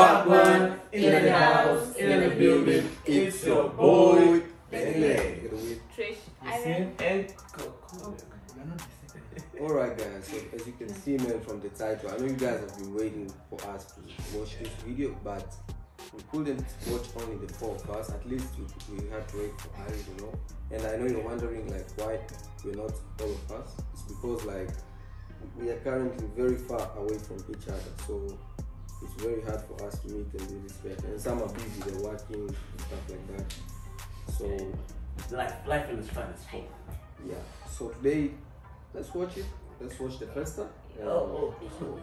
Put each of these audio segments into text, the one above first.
Wagwan in the house, in the building. It's your boy, Trish, and Alright guys, so as you can see man from the title, I know you guys have been waiting for us to watch this video, but we couldn't watch only the four of us. At least we had to wait for Ari, you know. And I know you're wondering like why we're not all of us. It's because like we are currently very far away from each other, so it's very hard for us to meet and do this better. And some are busy, they're working and stuff like that. So life in its finest form. yeah, so today let's watch it. Let's watch the festa. Oh.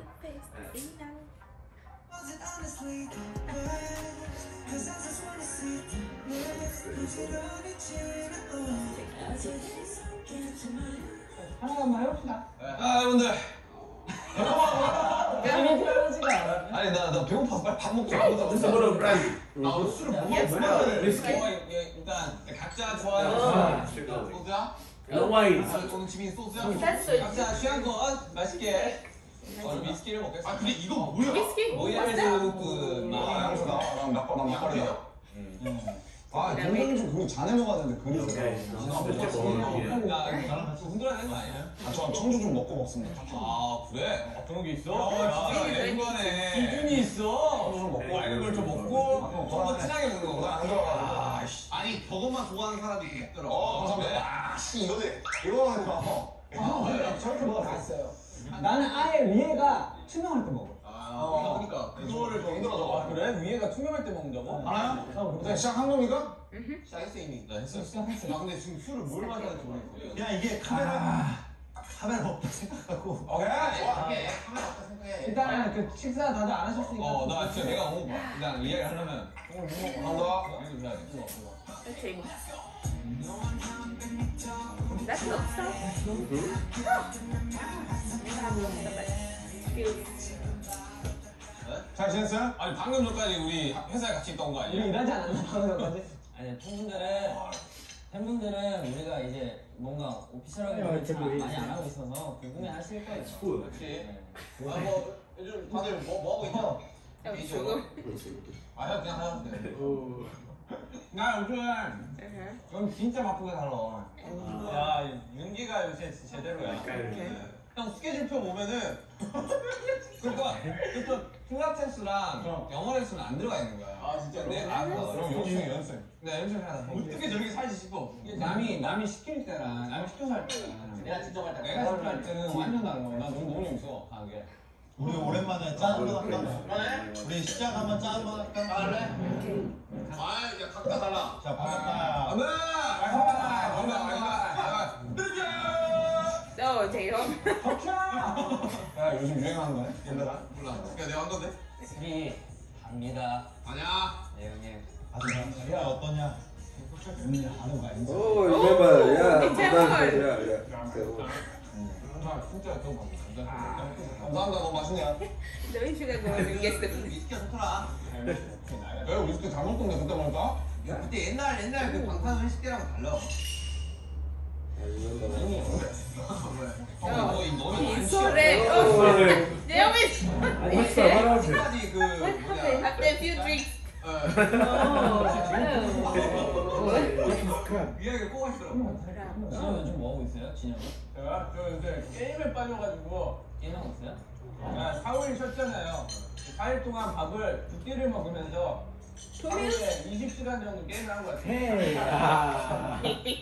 Was it honestly the best? 'Cause I just wanna see the best. 하나만 해봅시다. 아 여러분들 편하지가 않아. 아니 나 배고파서 빨리 밥 먹자. 뭐라고 브랜드? 술을 못 먹어. 일단 각자 좋아하는 소주야? 와인. 오늘 지민 소주야? 소주. 각자 취한 거 맛있게. 위스키를 먹겠습니다. 아 근데 이거 뭐야? Whiskey? 모야르 아, 동생이 좀 그거 자네 먹어야 되는데 그게 흔들어야 되는 거 아니야? 아, 저 청주 좀 먹고 먹습니다. 아 그래? 그런 게 있어? 야 이거네. 기준이 있어. 청주 좀 먹고 맑은 걸 좀 먹고 좀더 진하게 먹는 거구나. 안 들어가. 아니 저것만 좋아하는 사람이 있더라. 감사합니다. 씨, 이거는 저렇게 먹어 다 있어요. 나는 아예 위에가 투명할 때 먹어. 그러니까 그거를 더 힘들어져. 아, 그래? 위에가 투명할 때 먹는다고? 알아요? 자, 시작한 겁니까? 시작했어 이미. 나 했어. 시작했어요. 나 근데 지금 술을 뭘 마셔야 될지 모르겠어. 그냥 이게 카메라 없다 생각하고 오케이. 이게 카메라 없다 생각해. 일단 그 식사 다들 안 하셨으니까. 나 진짜 내가 먹어봐. 일단 이야기 하려면 오늘 뭐 먹어? 이거 해야 돼. Okay. That's not so. 잘 지냈어요? 아니 방금 전까지 우리 회사에 같이 있던 거 아니야? 우리 일하지 않았나 방금 전까지? 아니 팬분들은 우리가 이제 뭔가 오피셜하게 많이 안 하고 있어서 궁금해 하실 거예요. 그렇지. 뭐 요즘 다들 뭐 하고 있냐? 조금. 형 그냥 하셔도 돼. 나 요즘 좀 진짜 바쁘게 살아. 야 윤기가 요새 제대로야. 형 스케줄표 보면은 그러니까 클럽 댄스랑 영어 레슨은 안 들어가 있는 거야. 아 진짜 근데 그럼 연습. 네 연습해야 돼. 어떻게 저렇게 살지 싶어. 남이 시킬 때랑 남이 시켜서 할 때랑 내가 직접 할 때. 내가 할 때는 완전 다른 거야. 나 너무 재밌어 하게. 우리 오랜만에 짠 한번 할까? 우리 시작 한번 짠 한번 할까? 할래? 야 각자 달라. 자 반갑다. No, take home. 야 요즘 유행하는 거네? 몰라. 내가 한 건데. 스리 갑니다. 아니야. 네 형님. 아주 야 어떠냐? 아는 거 알지? Oh, remember, yeah, It's yeah. 진짜 그거 감사합니다. 너무 맛있네요. The way sugar goes and gets the food. 위스키가 좋더라. 왜 위스키 잘 먹던데 그때 보니까? 그때 옛날 그 방탄 회식 때랑 달라. He's so red. Oh, damn it. 아직까지 그 뭐냐. After a few drinks. 위하게 꼬가 있더라고. 진영 요즘 뭐 하고 있어요? 진영은? 제가 저 요새 게임에 빠져가지고 게임하고 있어요? 4일 쉬었잖아요. 4일 동안 밥을 2끼를 먹으면서 하루에 20시간 정도 게임을 한 것 같아요.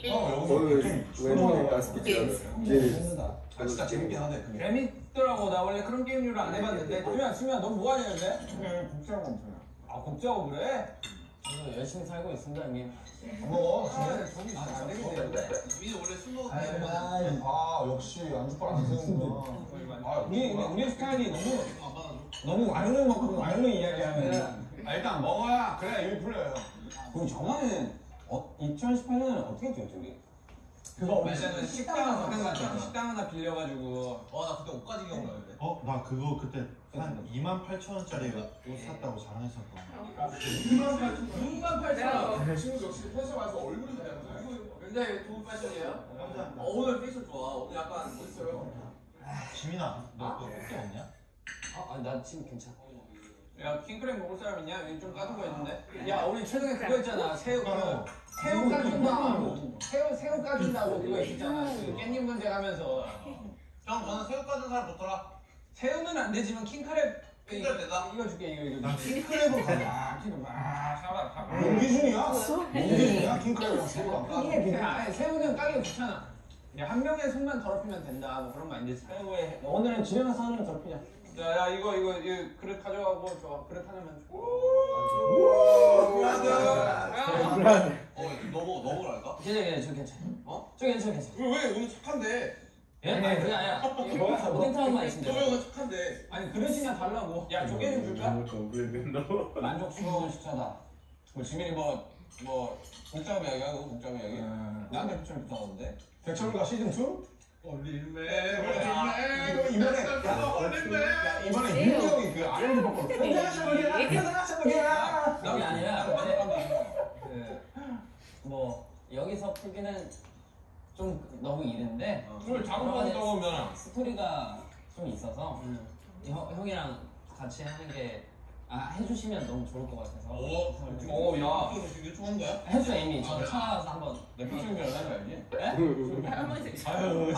왜 가스피치 아 진짜 재밌긴 하네. 그게. 재밌더라고. 나 원래 그런 게임류를 안 해봤는데. 수미야 너 뭐 하냐는데? 곡작업 엄청. 아 곡작업 그래? 저도 열심히 살고 있습니다 형님. 안 먹어. 정이 안 되겠네. 민이 원래 술 먹을 때. 아 역시 안주빨 안 쓰는구나. 우리 스타일이 너무 와인을 먹고 와인을 이야기하면 일단 먹어야 그래야 일 풀려요. 그럼 정화는 2018년에 어떻게 됐죠 우리? 그거 일단은 식당 하나 빌려가지고 나 그때 옷까지 기억나는데. 나 그거 그때 한 28,000원짜리 옷 샀다고 자랑했었거든. 28,000원. 친구 역시 패션 와서 얼굴이 다양하네. 굉장히 좋은 패션이에요. 오늘 패션 좋아. 오늘 약간 멋있어요. 지민아, 너 그때 없냐? 나 지금 괜찮아. 야 킹크랩 먹을 사람 있냐? 여기 좀 까준 거 있는데. 야 우리 최근에 그거 있잖아. 새우 까준다고. 새우 까준다고 그거 있잖아. 그 깻잎 문제 가면서. 형 저는 새우 까준 사람 좋더라. 새우는 안 되지만 킹크랩 되다. 이거 줄게 이거. 킹크랩을 가자. 사봐. 용기준이야? 용기준이야? 킹크랩이랑 새우랑 까줘. 아니 새우는 까기가 귀찮아. 한 명의 손만 더럽히면 된다. 뭐 그런 마인드. 새우에 오늘은 진영에서 하는 더럽히자. 야 이거 그릇 가져가고 저 그릇 하나만 줘. 너 먹으랄까? 괜찮아 저 괜찮아. 어? 저 괜찮아. 왜 오늘 착한데? 예? 아니 그게 아니라 오뎅탕만 있으면 너 돼. 왜 오늘 착한데? 아니 그릇이나 달라고. 야 조개 좀 줄까? 너무 만족스러운 식사다. 뭐 지민이 뭐 복잡 이야기하고 복잡 이야기. 나한테 좀 부탁하는데. 백철과 시즌 2? 올릴매 이번에 이번에 윤기 형이 그 아이언 바꿔. 그게 아니라 뭐 여기서 풀기는 좀 너무 이른데 술 작업하고 오면 스토리가 좀 있어서 형이랑 같이 하는 게 해주시면 너무 좋을 것 같아서. 야 이게 좋은 거야? 해줘 이미 저 찾아서 한번 내 피처링을 하는 거 알지? 네? 할머니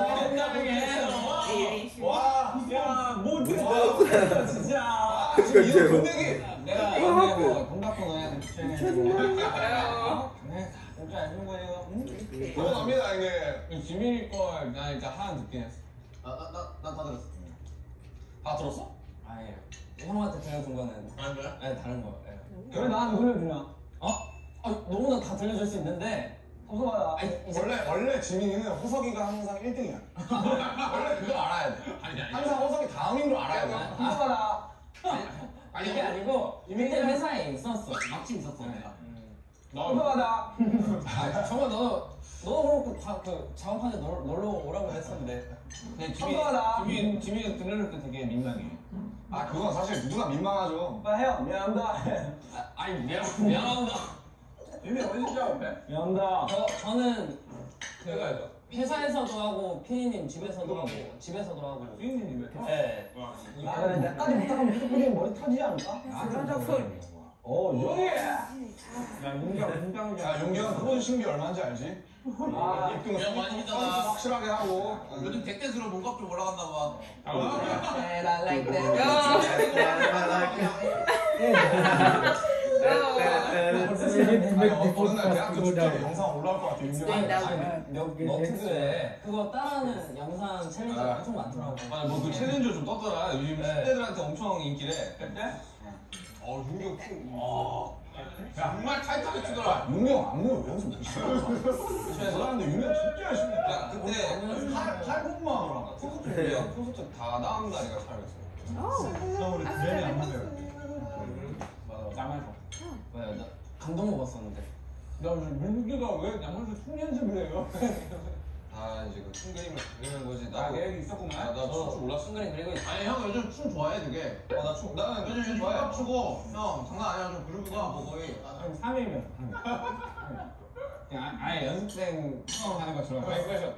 아유 와, 야, 뭐 진짜. 이거 분위기. 내가 돈 받고는 네, 진짜 해준 거예요. 감사합니다 이게. 지민이 거나 일단 하나 듣긴 했어. 나다 들었어. 다 들었어? 아예 형한테 들려준 거는 다른 거야? 네 다른 거. 네. 왜 나한테 들려주냐? 어? 너무나 다 들려줄 수 있는데. 호석아. 아니, 원래 지민이는 호석이가 항상 1등이야. 원래 그거 알아야 돼. 항상 호석이 다음인 걸 알아야 돼. 호석아. 아니 이게 아니고 그때 회사에 있었어. 마침 있었어 내가. 호석아다. 정말 너 그렇고 그 작업하는데 놀러 오라고 했었는데. 근데 지민이 들려줄 때 되게 민망해. 그건 사실 누구나 민망하죠. 형 미안합니다. 아니 미안합니다. 지민이 어디 작업해? 미안합니다. 저는 그 회사에서도 하고 피디님 집에서도 하고 피디님 왜? 네. 나까지 부탁하면 피디님 머리 터지지 않을까? 용기! 야 용기가 프로듀 신비 얼마인지 알지? 입금 많이 믿잖아. 확실하게 하고. 요즘 객대수로 몸값 좀 올라간다 봐. 어느 날 대학교 축제 영상 올라올 것 같아. 너튜브에 그거 따라하는 영상 챌린지가 엄청 많더라고. 뭐 그 챌린저 좀 떴더라. 요즘 네. 10대들한테 엄청 인기래. 윤경 정말 타이트하게 추더라. 윤경 안무를 왜 연습 못시켜? 사람들 윤경 진짜 열심히 해. 야 근데 8분만 하더라. 콘서트 다 나온다니까 촬영했어. 나 우리 주연이 안 맞아요. 나만 왜? 나 감동 먹었었는데. 나 민규가 왜 나만서 춤 연습을 해요? 이제 그 춤 그림을 그리는 거지. 나 계획이 있었구만. 나 춤 줄 몰랐어. 춤 그림 그리고 있어. 아니 형 요즘 춤 좋아해 되게. 나는 요즘 춤 좋아해. 추고 형 장난 아니야. 좀 그루브가 뭐 거의. 한 3일이면 그냥 아예 연습생 처음 하는 것처럼 그래서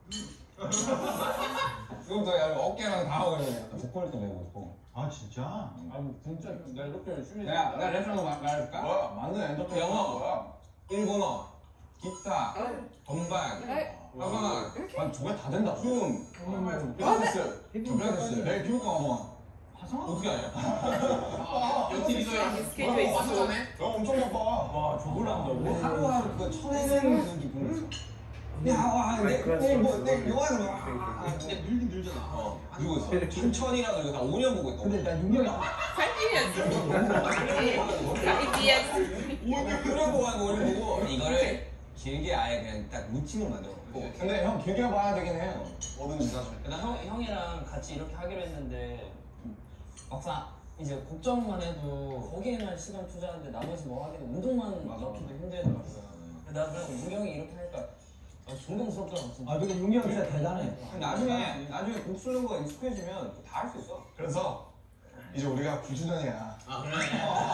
지금부터 야 어깨랑 다 하고 그냥 보컬도 메고 있고. 아 진짜? 진짜 나 이렇게 열심히 내가 랩으로 말해줄까? 뭐야? 맞는 엔터테인먼트 영어. 뭐야? 일본어, 기타, 건반, 하거나 아니 저게 다 된다. 춤, 필라테스, 내일 피부과 한번. 어떻게 하냐? 여기 이거야. 스케줄 있어. 맞춰가네. 형 엄청 바빠. 와 저걸 한다고? 하루하루 그 쳐내는 그 기분 있어. 내일 요하는 거야. 근데 늘긴 늘잖아. 그리고 있어. 춘천이라도 이거 다 5년 보고 있다. 근데 나 윤경이 오래 보고 하고 오래 보고 이거를 길게 아예 그냥 딱 루틴으로 만들었고. 근데 형 길게 봐야 되긴 해요. 뭐든지 사실. 나 형이랑 같이 이렇게 하기로 했는데 막상 이제 곡정만 해도 거기에만 시간 투자하는데 나머지 뭐 하기는 운동만 넣기도 힘들더라고요. 나 그냥 윤경이 이렇게 하니까 존경스럽더라고 진짜. 근데 윤경이 진짜 대단해. 나중에 곡 쓰는 거 익숙해지면 다 할 수 있어. 그래서 이제 우리가 9주년이야. 아 그래?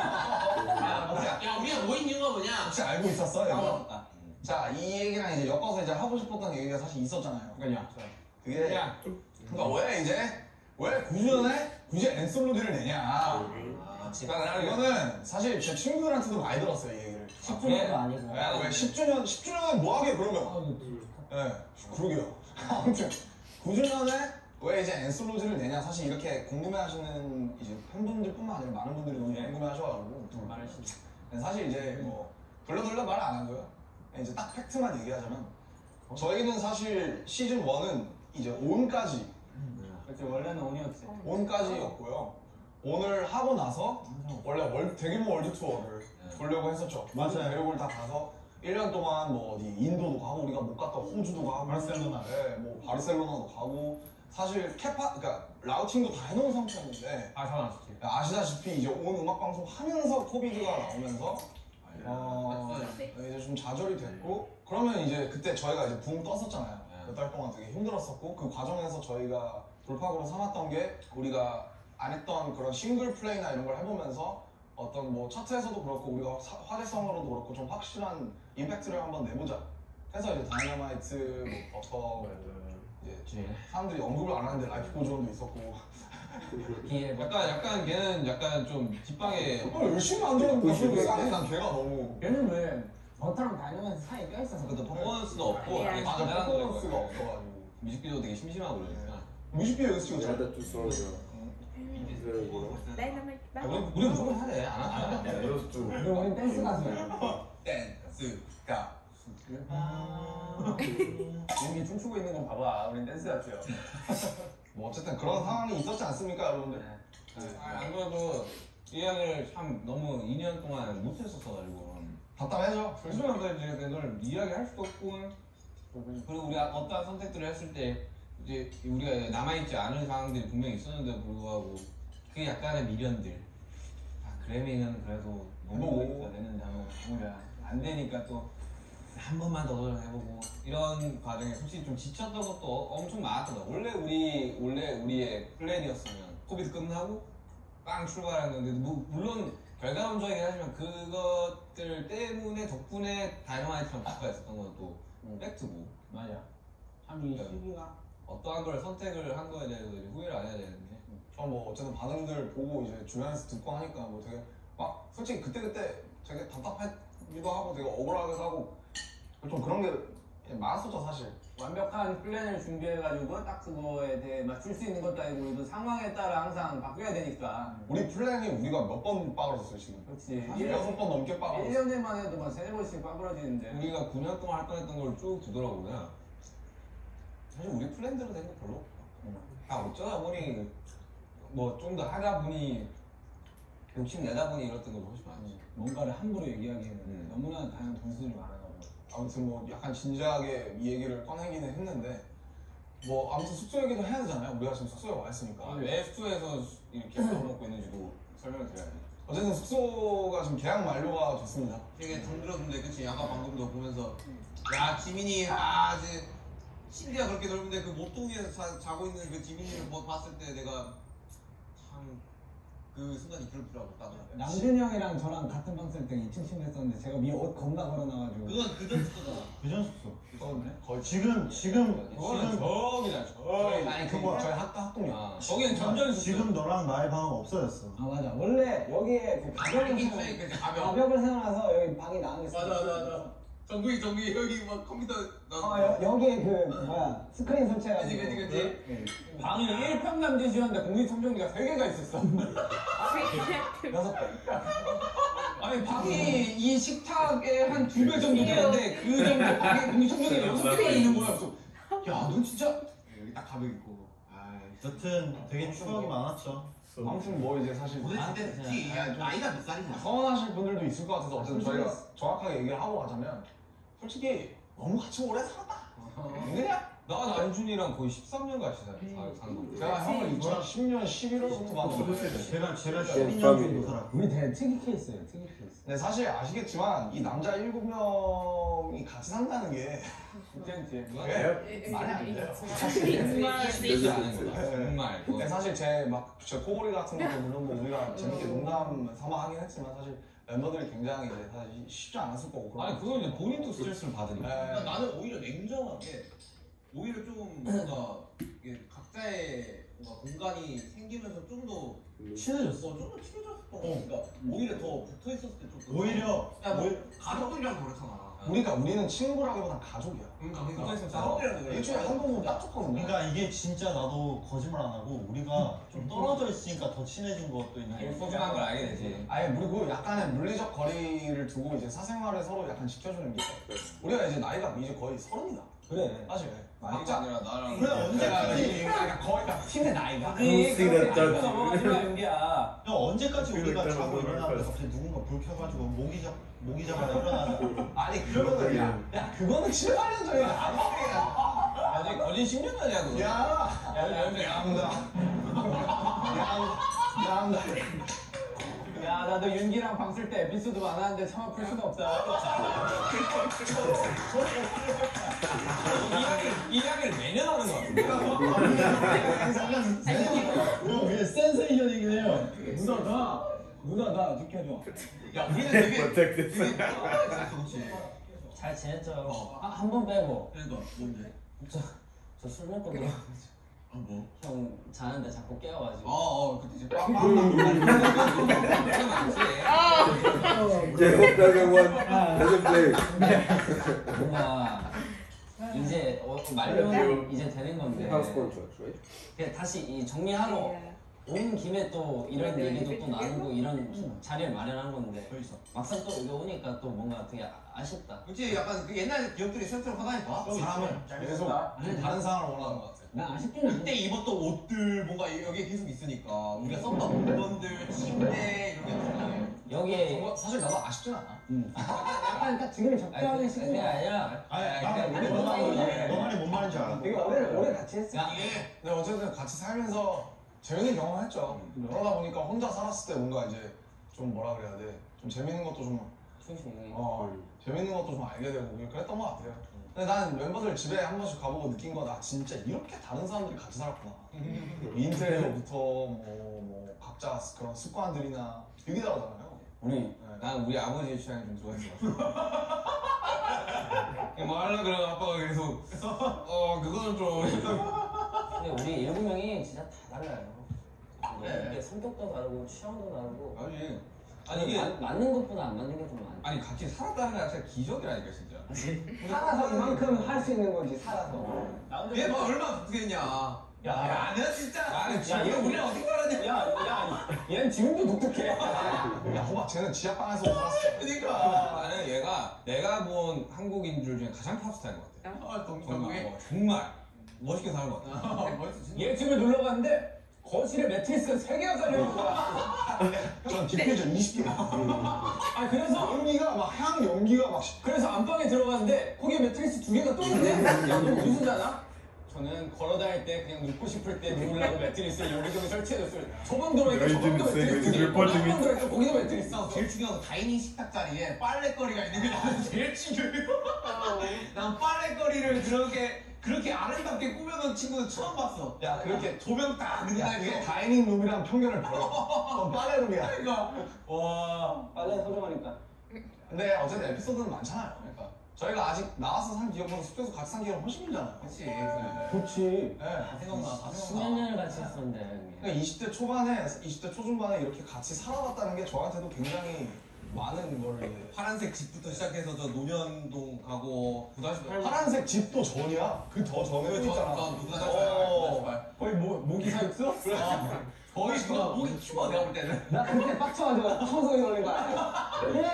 야 우리가 모인 이유가 뭐냐? 혹시 알고 있었어? 이거? 자, 이 얘기랑 이제 엮어서 이제 하고 싶었던 얘기가 사실 있었잖아요. 그냥 그게 그냥 그러니까 왜 이제 왜 9주년에 굳이 엔솔로디를 내냐. 이거는 사실 제 친구들한테도 많이 들었어요, 이 얘기를. 10주년도 아니고. 왜 10주년에 뭐 하게 그러면. 예, 그러게요. 아무튼 9주년에 왜 이제 엔솔로지를 내냐, 사실 이렇게 궁금해하시는 이제 팬분들뿐만 아니라 많은 분들이 너무 궁금해하셔가지고 말하시죠. 사실 이제 뭐 돌려 말 안 하고요. 이제 딱 팩트만 얘기하자면 저희는 사실 시즌 1은 이제 온까지 그렇지, 원래는 온이었지. 온까지였고요. 오늘 하고 나서 원래 대규모 월드 투어를 보려고 했었죠. 맞아요. 대륙을 다 가서 1년 동안 뭐 어디 인도도 가고 우리가 못 갔다 호주도 가고 바르셀로나. 네, 뭐 바르셀로나도 가고 사실 그러니까 라우팅도 다 해놓은 상태였는데 아시다시피 이제 온 음악 방송 하면서 코비드가 나오면서 이제 좀 좌절이 됐고 그러면 이제 그때 저희가 이제 붕 떴었잖아요. 몇 달 동안 되게 힘들었었고 그 과정에서 저희가 돌파구로 삼았던 게 우리가 안 했던 그런 싱글 플레이나 이런 걸 해보면서 어떤 뭐 차트에서도 그렇고 우리가 화제성으로도 그렇고 좀 확실한 임팩트를 한번 내보자 해서 이제 다이너마이트, 뭐 버터 이제 사람들이 언급을 안 하는데 라이프 고즈온도 있었고 약간 걔는 약간 좀 뒷방에 열심히 만들었는데 그 싸게 난 걔가 너무 걔는 왜 버터랑 다이너마이트 사이에 껴있어서 그래도 퍼포먼스도 없고 아니야. 되게 맞아 잘하는 퍼포먼스가 거예요. 없어가지고 뮤직비디오 되게 심심하고 그러니까 뮤직비디오 연습 The 찍었잖아. other two songs are very good. Dynamite back. 우리 무조건 해야 돼. 안 해. Those two. 그리고 우린 댄스 가수야. 댄스가 여기 춤추고 있는 건 봐봐. 우린 댄스 가수야. 뭐 어쨌든 그런 상황이 있었지 않습니까, 여러분들? 안 그래도 이 이야기를 참 너무 2년 동안 못했었어가지고 답답해져. 그래서 이제 그걸 이야기할 수도 없고 그리고 우리가 어떠한 선택들을 했을 때 이제 우리가 남아있지 않은 상황들이 분명히 있었는데도 불구하고 그 약간의 미련들 그래미는 그래도 너무 오래가 되는데 한번 우리가 안 되니까 또 한 번만 더 도전해보고 이런 과정에 솔직히 좀 지쳤던 것도 엄청 많았거든. 원래 우리의 플랜이었으면 코비드 끝나고 빵 출발했는데 물론 결과론적이긴 하지만 그것들 때문에 덕분에 다이너마이트랑 바꿔 있었던 건 또 팩트고 맞아. 참 이 시기가 어떠한 걸 선택을 한 거에 대해서 이제 후회를 안 해야 되는데 저 뭐 어쨌든 반응들 보고 이제 주변에서 듣고 하니까 뭐 되게 막 솔직히 그때 되게 답답하기도 하고 되게 억울하기도 하고 좀 그런 게 많았었죠 사실. 완벽한 플랜을 준비해가지고 딱 그거에 대해 맞출 수 있는 것도 아니고 우리도 상황에 따라 항상 바뀌어야 되니까. 우리 플랜이 우리가 몇 번 빠그러졌어요 지금. 그렇지. 6번 넘게 빠그러졌어. 1년 전만 해도 막 3-4번씩 빠그러지는데. 우리가 9년 동안 할 뻔했던 걸 쭉 두더라고 그냥. 사실 우리 플랜대로 된 거 별로 없고 다 어쩌다 보니 뭐 좀 더 하다 보니 욕심내다 보니 이랬던 것도 훨씬 많지. 뭔가를 함부로 얘기하기에는 너무나 다양한 변수들이 많아가지고. 아무튼 뭐 약간 진지하게 이 얘기를 꺼내기는 했는데 뭐 아무튼 숙소 얘기도 해야 되잖아요. 우리가 지금 숙소에 와 있으니까. 왜 숙소에서 이렇게 술 먹고 있는지도 설명을 드려야지. 어쨌든 숙소가 지금 계약 만료가 됐습니다. 되게 정들었는데 그치? 아까 방금도 보면서 야 지민이 이제 신디가 그렇게 넓은데 그 모퉁이에서 자고 있는 그 지민이를 봤을 때 내가 참 그 순간이 괴롭더라고 나도. 남준이 형이랑 저랑 같은 방 쓸 때 2층 침대 썼는데 제가 위에 옷 겁나 걸어놔가지고. 그건 그전 숙소잖아. 그전 숙소. 거의 지금 그거는 저기다 저. 아니 그거 저희 학동이야. 거기는 전전 숙소. 지금 너랑 나의 방은 없어졌어. 아 맞아. 원래 여기에 그 가벽을 이게 가벼워. 가벽을 세워놔서 여기 방이 나뉘었어. 맞아. 정국이 여기 막 컴퓨터 여기에 그 뭐야 스크린 설치해가지고. 그치. 방이 1평 남짓이었는데 공기청정기가 3개가 있었어. 6개. 아니 방이 이 식탁에 한 2배 정도 되는데 그 정도 방에 공기청정기가 6개가 있는 거야. 그래서 야너 진짜 여기 딱 가벽 있고. 여튼 되게 추억이 많았죠. 아무튼 뭐 이제 사실 나이가 몇 살이냐? 서운하실 분들도 있을 것 같아서 어쨌든 저희가 정확하게 얘기를 하고 가자면 솔직히 너무 같이 오래 살았다. 그냥 나 남준이랑 거의 13년 같이 사는 거. 제가 형을 2010년 11월부터 만났어요. 제가 12년 정도 살았고. 우리 되게 특이 케이스예요. 특이 케이스. 근데 사실 아시겠지만 이 남자 7명이 같이 산다는 게 괜찮지? 그게 말이 안 돼요. 쉽지 않은 거다. 정말. 근데 사실 제 코골이 같은 것도 물론 뭐 우리가 재밌게 농담 삼아 하긴 했지만 사실 멤버들이 굉장히 이제 사실 쉽지 않았을 거고 그런 아니 그건 이제 본인도 스트레스를 받으니까. 네. 나는 오히려 냉정하게 오히려 좀 뭔가 이게 각자의 뭔가 공간이 생기면서 좀 더 친해졌어. 좀 더 친해졌어. 그러니까 오히려 더 붙어 있었을 때 좀. 오히려 가족들이랑 더 그렇잖아. 우리는 친구라기보단 가족이야. 붙어 있었어. 가족들이랑 일주일에 한 번 보면 딱 좋거든요. 그러니까 이게 진짜 나도 거짓말 안 하고 우리가 좀 떨어져 있으니까 더 친해진 것도 있는 거. 소중한 걸 알게 되지. 아예 그리고 약간의 물리적 거리를 두고 이제 사생활을 서로 약간 지켜주는 게 우리가 이제 나이가 이제 거의 30이다. 그래. 사실 나이가 아니라 나랑. 그래 언제까지 거의 다 팀의 나이가. 그렇게 연기야. 야, 언제까지 우리가 자고 일어나는데 갑자기 누군가 불 켜가지고 모기 잡아라 일어나자. 아니 그거는 야 그거는 7, 8년 전이야. 아직 거진 10년 전이야 그거. 야, 나도 윤기랑 방 쓸 때 에피소드 많았는데 차마 풀 수가 없다. 이 이야기를 매년 하는 거 같아. 형 이게 센세이션이긴 해요. 누나 나 지켜줘. 야 우리는 되게 Protected. 잘 지냈죠? 한 번 빼고. 그러니까 뭔데? 저 술 먹고 들어가가지고. 뭐? 형 자는데 자꾸 깨워가지고. 그때 이제 빵빵빵 그런 많지. Jacob doesn't play. 뭔가 이제 말로는 이제 되는 건데. House contract, right? 그냥 다시 이 정리하러 온 김에 또 이런 얘기도 또 나누고 이런 자리를 마련한 건데 막상 또 여기 오니까 또 뭔가 되게 아쉽다. 그렇지 약간 그 옛날 기억들이 새록새록 하다니까. 사람을 계속 다른 상황을 원하는 것 같아. 나 아쉽긴 해. 그때 입었던 옷들 뭔가 여기에 계속 있으니까 우리가 썼던 물건들, 침대 이런 게 있잖아. 여기에 사실 나도 아쉽진 않아. 약간 딱 지금 적당히 시간이 아니라 너 말이 뭔 말인지 알아. 되게 오래 같이 했어. 이게 근데 어쨌든 같이 살면서 재밌는 경험을 했죠. 그러다 보니까 혼자 살았을 때 뭔가 이제 좀 뭐라 그래야 돼. 좀 재밌는 것도 좀 재밌는 것도 좀 알게 되고 그랬던 것 같아요. 근데 난 멤버들 집에 한 번씩 가보고 느낀 거 나 진짜 이렇게 다른 사람들이 같이 살았구나. 인테리어부터 뭐 각자 그런 습관들이나 되게 다르잖아요. 난 우리 아버지의 취향이 좀 좋아했어. 뭐 하려 그러면 아빠가 계속 그거는 좀. 근데 우리 7명이 진짜 다 달라요. 이게 성격도 다르고 취향도 다르고. 아니 이게 맞는 것보다 안 맞는 게 좀 많아. 아니 같이 살았다는 게 진짜 기적이라니까 진짜. 살아서 이만큼 할 수 있는 거지 살아서. 얘 뭐 얼마나 독특했냐. 야, 내가 진짜. 나는 지금 우리 어디 가라냐. 야, 얘는 지금도 독특해. 야, 호박 쟤는 지하방에서 살았어. 그러니까 나는 얘가 내가 본 한국인들 중에 가장 탑스타인 것 같아. 정말 멋있게 사는 것 같아. 얘 집에 놀러 갔는데 거실에 매트리스가 3개가 달려있는 거야. 전 디퓨저 20개. 아 그래서 연기가 막 연기가 막. 그래서 안방에 들어갔는데 거기에 매트리스 2개가 또 있네. 야, 너 무슨 자냐? 저는 걸어다닐 때 그냥 눕고 싶을 때 누우려고 매트리스를 여기저기 설치해뒀어요. 저번 들어오니까 저번도 매트리스, 저번 들어오니까 거기도 매트리스. 제일 중요한 건 다이닝 식탁 자리에 빨래거리가 있는 게 나는 제일 중요해. 난 빨래거리를 그렇게 아름답게 꾸며놓은 친구는 처음 봤어. 야, 그렇게 조명 딱 그게 넣는 다이닝 룸이랑 편견을 벌여. 빨래룸이야. 그러니까 와 빨래 소중하니까. 근데 어쨌든 에피소드는 많잖아요. 그러니까 저희가 아직 나와서 산 기억보다 숙소에서 같이 산 기억은 훨씬 길잖아요. 그치. 좋지. 네. 생각나. 다 수몇 생각나. 년을 같이 했었는데. 그러니까 20대 초반에, 20대 초중반에 이렇게 같이 살아봤다는 게 저한테도 굉장히 많은 걸 이제 파란색 집부터 시작해서 저 노년동 가고 9-8 파란색 집도 전이야. 그 더 전에 있잖아. 9-8 거의 모기 사육소? 거의 그거 목이 키워 내가 볼 때는. 나 그때 빡쳐가지고 청소기 걸린 거야.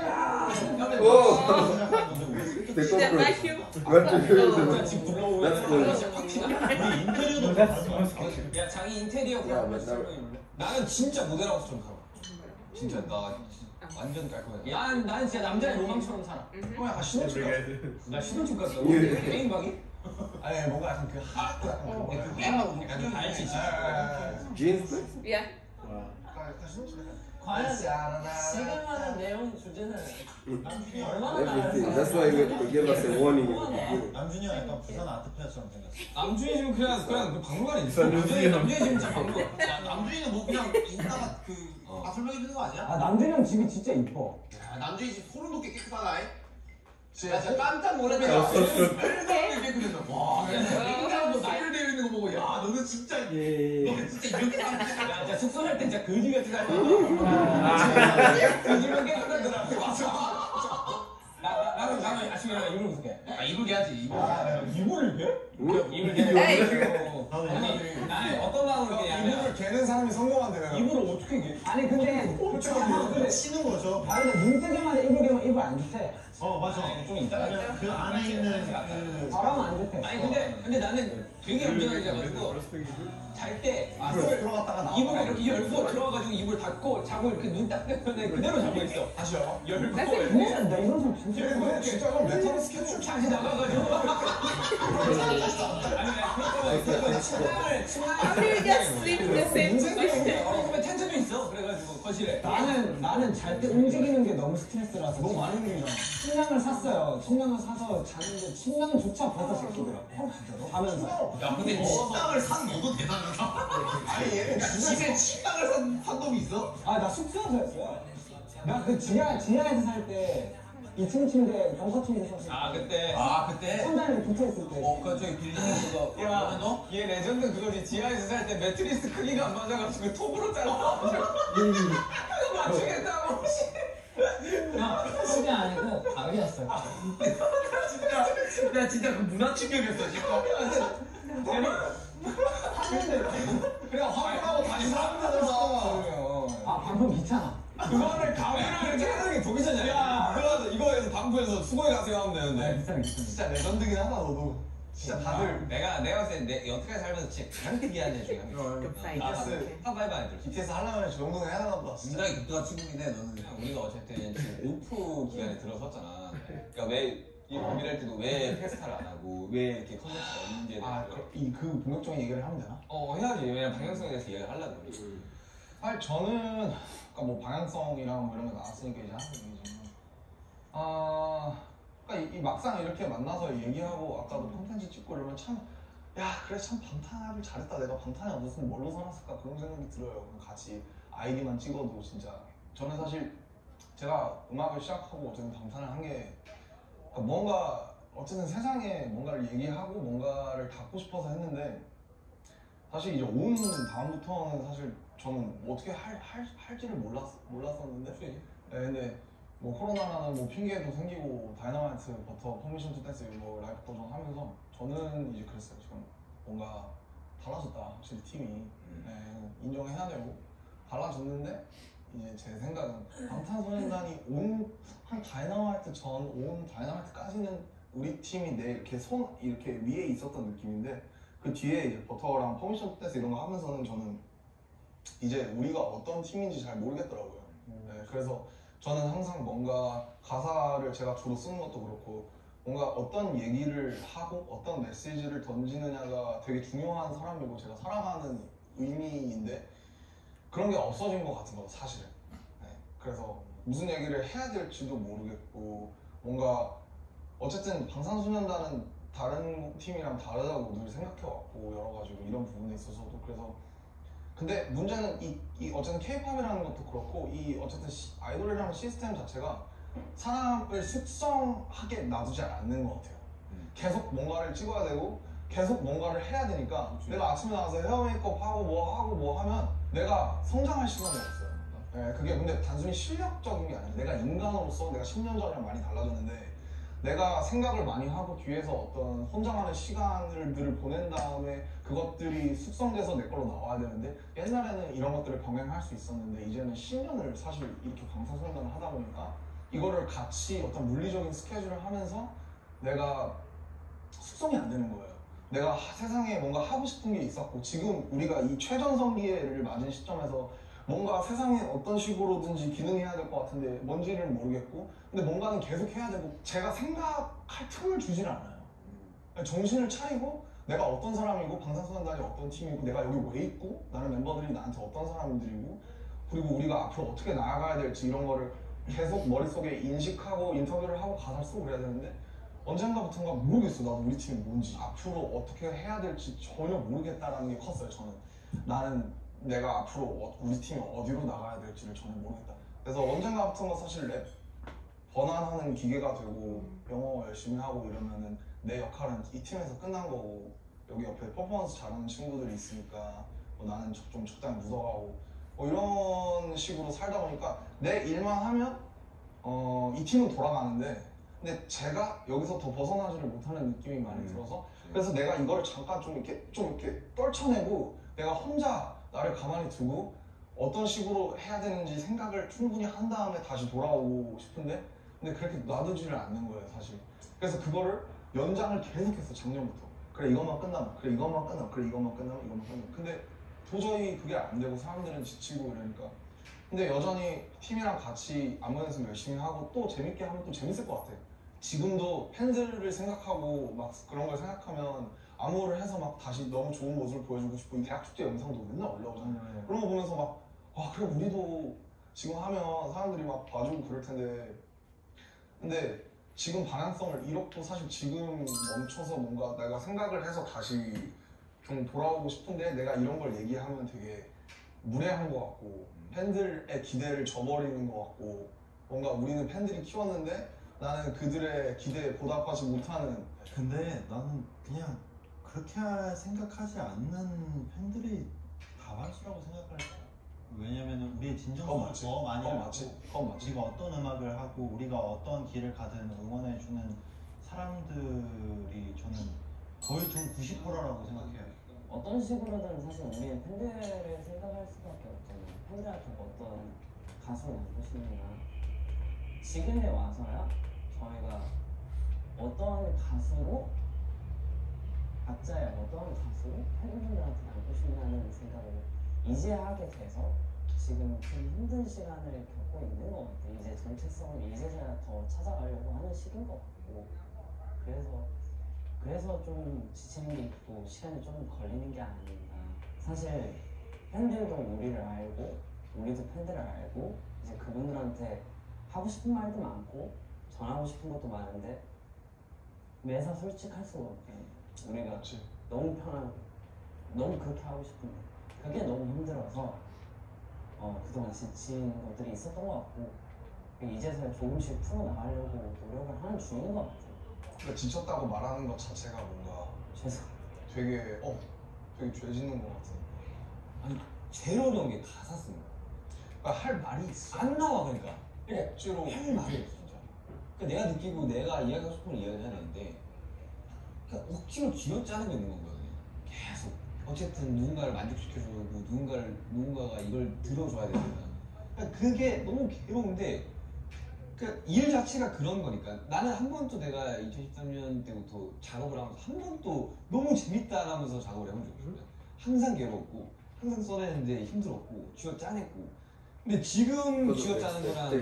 진짜 마시오. 집 불러오면 우리 인테리어도 다 가져갔어. 야 자기 인테리어 그거 한번 설명해볼래? 나는 진짜 모델하우스 좀 살아. 진짜 나 완전 깔끔해. 난 진짜 남자의 로망처럼 살아. 형 약간 신혼집 같아. 나 신혼집 갔어. 게임방이? 아니 뭔가 약간 그 하얗고 약간 그 게임하고 약간 알지. Jeans? Yeah. 약간 신혼집 같아. 과연 지금 하는 내용 주제는 얼마나 Everything. 나은지. That's why we gave us a warning in the beginning. 남준이 형 약간 부산 아트페어처럼 생겼어. 남준이 지금 그냥 그 박물관에 있어. 남준이 진짜 방금. 남준이는 뭐 그냥 인스타가 설명해 주는 거 아니야? 남준이 형 집이 진짜 이뻐. 야, 남준이 집 소름 돋게 깨끗하다. 진짜 깜짝 놀랐어. 이렇게 그래서 와, 그냥 나이를 내리는 거 보고 야, 너는 진짜 너는 진짜 이렇게 살았지. 야, 진짜 숙소할 때 진짜 거지 같이 살았어. 거지면 깨끗하더라. 나는 아침에 일어나 이불 벗게. 아, 이불 개야지. 이불을 개? 이불 개. 나는 어떤 마음으로 깨냐? 이불을 개는 사람이 성공한대. 이불을 어떻게 개? 아니 근데 그냥 치는 거죠. 다른데 눈 뜨자마자 이불 개면 이불 안 좋대. 맞아. 좀 이따가. 그 안에 있는 그 바람은 안 좋대. 아니 근데 나는 되게 얌전하게 자가지고 잘 때 들어갔다가 나와. 이불을 이렇게 열고 들어가가지고 이불 닫고 자고 이렇게 눈 딱 뜨면 그대로 자고 있어. 다시 열어? 열고 나 이런 사람 진짜 근데 진짜 형 메타버 스케줄 다시 나가가지고 아니 After you sleep in the same position. 침낭에 텐트도 있어. 그래가지고 거실에 나는 잘 때 움직이는 게 너무 스트레스라서 너무 많이 움직이잖아. 침낭을 샀어요. 침낭을 사서 자는데 침낭조차 벗어 제끼더라. 진짜로? 자면서. 야 근데 식당을 산 너도 대단하다. 아니 얘는 집에 식당을 산 놈이 있어? 아 나 숙소에서 했어요. 나 그 지하에서 살 때 2층 침대, 벙커 침대 샀어. 그때 천장에 붙어 있을 때. 그 저기 빌리는 그거 야, 너? 얘 레전드 그거지. 지하에서 살 때 매트리스 크기가 안 맞아가지고 톱으로 잘라. 그거 맞추겠다고. 침대 아니고 방이었어. 나 진짜 그 문화 충격이었어 지금. 그래 화분하고 다시 사람들에서 아 방금 귀찮아. 그거를 가위로 이렇게 하는 게 더 귀찮냐? 야 이거에서 방구에서 수고해 가세요 하면 되는데. 귀찮아. 진짜 레전드긴 하다 너도. 진짜 다들 내가 봤을 때 여태까지 살면서 진짜 가장 특이한 애 중에 한 명. 파파이브 아이들. BTS 하려면 저 정도는 해야 되나 보다. 굉장히 극도가 충분해 너는. 우리가 어쨌든 지금 오프 기간에 들어섰잖아. 그러니까 왜 이 고민할 때도 왜 페스타를 안 하고 왜 이렇게 컨텐츠가 없는지에 대해서. 그 본격적인 얘기를 하면 되나? 해야지. 왜냐면 방향성에 대해서 얘기를 하려고. 사실 저는 그러니까 뭐 방향성이랑 뭐 이런 거 나왔으니까 이제 하는 얘기지만 그러니까 이 막상 이렇게 만나서 얘기하고 아까도 콘텐츠 찍고 이러면 참 그래 참 방탄을 잘했다. 내가 방탄이 없었으면 뭘로 살았을까 그런 생각이 들어요. 같이 아이디만 찍어도 진짜 저는 사실 제가 음악을 시작하고 어쨌든 방탄을 한 게 그러니까 뭔가 어쨌든 세상에 뭔가를 얘기하고 뭔가를 닫고 싶어서 했는데 사실 이제 온 다음부터는 사실 저는 뭐 어떻게 할지를 몰랐었는데 근데 뭐 코로나라는 뭐 핑계도 생기고 다이너마이트 버터 퍼미션 투 댄스 뭐 라이브 버전 하면서 저는 이제 그랬어요. 지금 뭔가 달라졌다 확실히 팀이 인정해야 되고 달라졌는데 이제 제 생각은 방탄소년단이 한 다이너마이트 온 다이너마이트까지는 우리 팀이 내 이렇게 이렇게 위에 있었던 느낌인데 그 뒤에 이제 버터랑 퍼미션 투 댄스 이런 거 하면서는 저는 이제 우리가 어떤 팀인지 잘 모르겠더라고요. 그래서 저는 항상 뭔가 가사를 제가 주로 쓰는 것도 그렇고 뭔가 어떤 얘기를 하고 어떤 메시지를 던지느냐가 되게 중요한 사람이고 제가 살아가는 의미인데 그런 게 없어진 것 같은 거 사실은. 그래서 무슨 얘기를 해야 될지도 모르겠고 뭔가 어쨌든 방탄소년단은 다른 팀이랑 다르다고 늘 생각해왔고 여러 가지로 이런 부분에 있어서도 그래서 근데 문제는 이 어쨌든 K-팝이라는 것도 그렇고 이 어쨌든 아이돌이라는 시스템 자체가 사람을 숙성하게 놔두지 않는 것 같아요. 계속 뭔가를 찍어야 되고 계속 뭔가를 해야 되니까 내가 아침에 나와서 헤어 메이크업 하고 뭐 하면 내가 성장할 시간이 없어요. 그게 근데 단순히 실력적인 게 아니라 내가 인간으로서 내가 10년 전이랑 많이 달라졌는데 내가 생각을 많이 하고 뒤에서 어떤 혼자만의 시간들을 보낸 다음에 그것들이 숙성돼서 내 걸로 나와야 되는데 옛날에는 이런 것들을 병행할 수 있었는데 이제는 10년을 사실 이렇게 방탄소년단을 하다 보니까 이거를 같이 어떤 물리적인 스케줄을 하면서 내가 숙성이 안 되는 거예요. 내가 세상에 뭔가 하고 싶은 게 있었고 지금 우리가 이 최전성기를 맞은 시점에서 뭔가 세상에 어떤 식으로든지 기능해야 될 것 같은데 뭔지를 모르겠고 근데 뭔가는 계속 해야 되고 제가 생각할 틈을 주질 않아요. 정신을 차리고 내가 어떤 사람이고 방탄소년단이 어떤 팀이고 내가 여기 왜 있고 나는 멤버들이 나한테 어떤 사람들이고 그리고 우리가 앞으로 어떻게 나아가야 될지 이런 거를 계속 머릿속에 인식하고 인터뷰를 하고 가사를 쓰고 그래야 되는데 언젠가부터인가 모르겠어. 나도 우리 팀이 뭔지 앞으로 어떻게 해야 될지 전혀 모르겠다라는 게 컸어요. 저는 나는 내가 앞으로 우리 팀이 어디로 나가야 될지를 전혀 모르겠다. 그래서 언젠가부터인가 사실 번안하는 기계가 되고 영어 열심히 하고 이러면은 내 역할은 이 팀에서 끝난 거고 여기 옆에 퍼포먼스 잘하는 친구들이 있으니까 뭐 나는 좀 적당히 묻어가고 뭐 이런 식으로 살다 보니까 내 일만 하면 이 팀은 돌아가는데 근데 제가 여기서 더 벗어나지를 못하는 느낌이 많이 들어서 그래서 내가 이거를 잠깐 좀 이렇게 떨쳐내고 내가 혼자 나를 가만히 두고 어떤 식으로 해야 되는지 생각을 충분히 한 다음에 다시 돌아오고 싶은데 근데 그렇게 놔두지를 않는 거예요 사실. 그래서 그거를 연장을 계속했어 작년부터. 그래 이것만 끝나면 그래 이것만 끝나면 그래 이것만 끝나면 근데 도저히 그게 안 되고 사람들은 지치고 이러니까 근데 여전히 팀이랑 같이 안무 연습 열심히 하고 또 재밌게 하면 또 재밌을 것 같아. 지금도 팬들을 생각하고 막 그런 걸 생각하면 안무를 해서 막 다시 너무 좋은 모습을 보여주고 싶고 이 대학 축제 영상도 맨날 올라오잖아. 그런 거 보면서 막 와 그래 우리도 지금 하면 사람들이 막 봐주고 그럴 텐데 근데 지금 방향성을 잃었고 사실 지금 멈춰서 뭔가 내가 생각을 해서 다시 좀 돌아오고 싶은데 내가 이런 걸 얘기하면 되게 무례한 것 같고 팬들의 기대를 저버리는 것 같고 뭔가 우리는 팬들이 키웠는데 나는 그들의 기대에 보답하지 못하는 근데 나는 그냥 그렇게 생각하지 않는 팬들이 다반수라고 생각할 거야. 왜냐면 우리의 진정성을 더 많이 알고 우리가 어떤 음악을 하고 우리가 어떤 길을 가든 응원해주는 사람들이 저는 거의 전 90%라고 생각해요. 어떤 식으로든 사실 우리는 팬들을 생각할 수밖에 없잖아요. 팬들한테 어떤 가수를 남고 싶느냐. 지금에 와서야 저희가 어떤 가수로 각자의 어떤 가수로 팬분들한테 남고 싶냐는 생각을 이제 하게 돼서 지금 좀 힘든 시간을 겪고 있는 것 같아요. 이제 정체성을 이제서야 더 찾아가려고 하는 시기인 것 같고 그래서 좀 지치는 게 있고 시간이 좀 걸리는 게 아닌가. 사실 팬들도 우리를 알고 우리도 팬들을 알고 이제 그분들한테 하고 싶은 말도 많고 전하고 싶은 것도 많은데 매사 솔직할 수가 없잖아요. 우리가 그치. 너무 편하고 너무 그렇게 하고 싶은데 그게 너무 힘들어서 그동안 지친 것들이 있었던 것 같고 이제서야 조금씩 풀어나가려고 노력을 하는 중인 것 같아요. 그러니까 지쳤다고 말하는 것 자체가 뭔가 되게 죄 짓는 것 같은. 아니 제일 어려운 게 가사 쓰는 거. 그러니까 할 말이 있어. 안 나와 그러니까. 억지로 할 말이 없어 진짜. 그러니까 내가 느끼고 내가 이야기하고 싶은 걸 이야기를 해야 되는데 그러니까 억지로 쥐어짜는 있는 거거든요. 계속. 어쨌든 누군가를 만족시켜주고 누군가가 이걸 들어줘야 되니까. 그러니까 그게 너무 괴로운데 그러니까 일 자체가 그런 거니까 나는 한 번도 내가 2013년 때부터 작업을 하면서 한 번도 너무 재밌다 하면서 작업을 해본 적이 없어요. 항상 괴로웠고 항상 써내는데 힘들었고 쥐어짜냈고 근데 지금 쥐어짜는 거랑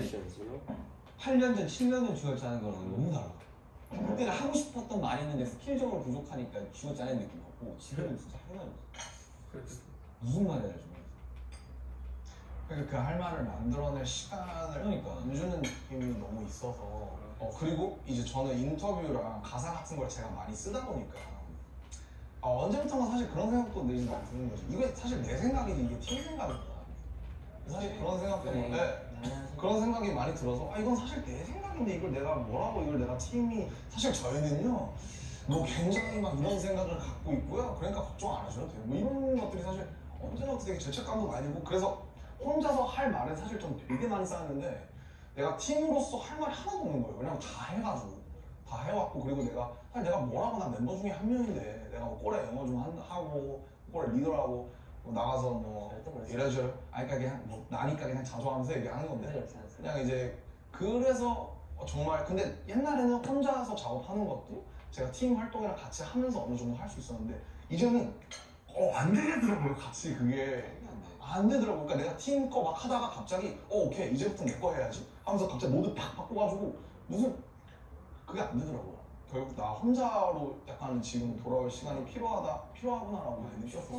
8년 전, 7년 전 쥐어짜는 거랑 너무 달라. 그때는 하고 싶었던 말이 있는데 스킬적으로 부족하니까 쥐어짜낸 느낌 같고 지금은 진짜 할 말이 없어. 무슨 말을 해야 지 그러니까 그 할 말을 만들어낼 시간을 그러니까. 안 주는 느낌이 너무 있어서 그리고 이제 저는 인터뷰랑 가사 같은 걸 제가 많이 쓰다 보니까 언제부턴가 사실 그런 생각도 내지 안 드는 거지. 이게 사실 내 생각이지 이게 팀 생각이야. 사실 그런 생각 때문에 그런 생각이 많이 들어서 이건 사실 내 생각인데 이걸 내가 뭐라고 이걸 내가 팀이 사실 저희는요 뭐 굉장히 막 이런 생각을 갖고 있고요. 그러니까 걱정 안 하셔도 돼요. 뭐 이런 것들이 사실 언제나부터 되게 죄책감도 많이 들고 그래서 혼자서 할 말은 사실 좀 되게 많이 쌓였는데 내가 팀으로서 할 말이 하나도 없는 거예요. 왜냐면 다 해가지고 다 해왔고 그리고 내가 뭐라고 난 멤버 중에 한 명인데 내가 뭐 꼴에 영어 좀 하고 꼴에 리더라고 뭐 나가서 뭐 이래저래 그러니까 그냥 뭐 나니까 그냥 자조하면서 얘기하는 건데 그냥 이제 그래서 정말 근데 옛날에는 혼자서 작업하는 것도 제가 팀 활동이랑 같이 하면서 어느 정도 할 수 있었는데 이제는 안 되더라고요. 같이 그게 안 되더라고. 그러니까 내가 팀 거 막 하다가 갑자기 오케이 이제부터 내 거 해야지 하면서 갑자기 모두 팍 바꿔가지고 무슨 그게 안 되더라고요. 결국 나 혼자로 약간 지금 돌아올 시간이 필요하구나라고 많이 느꼈어.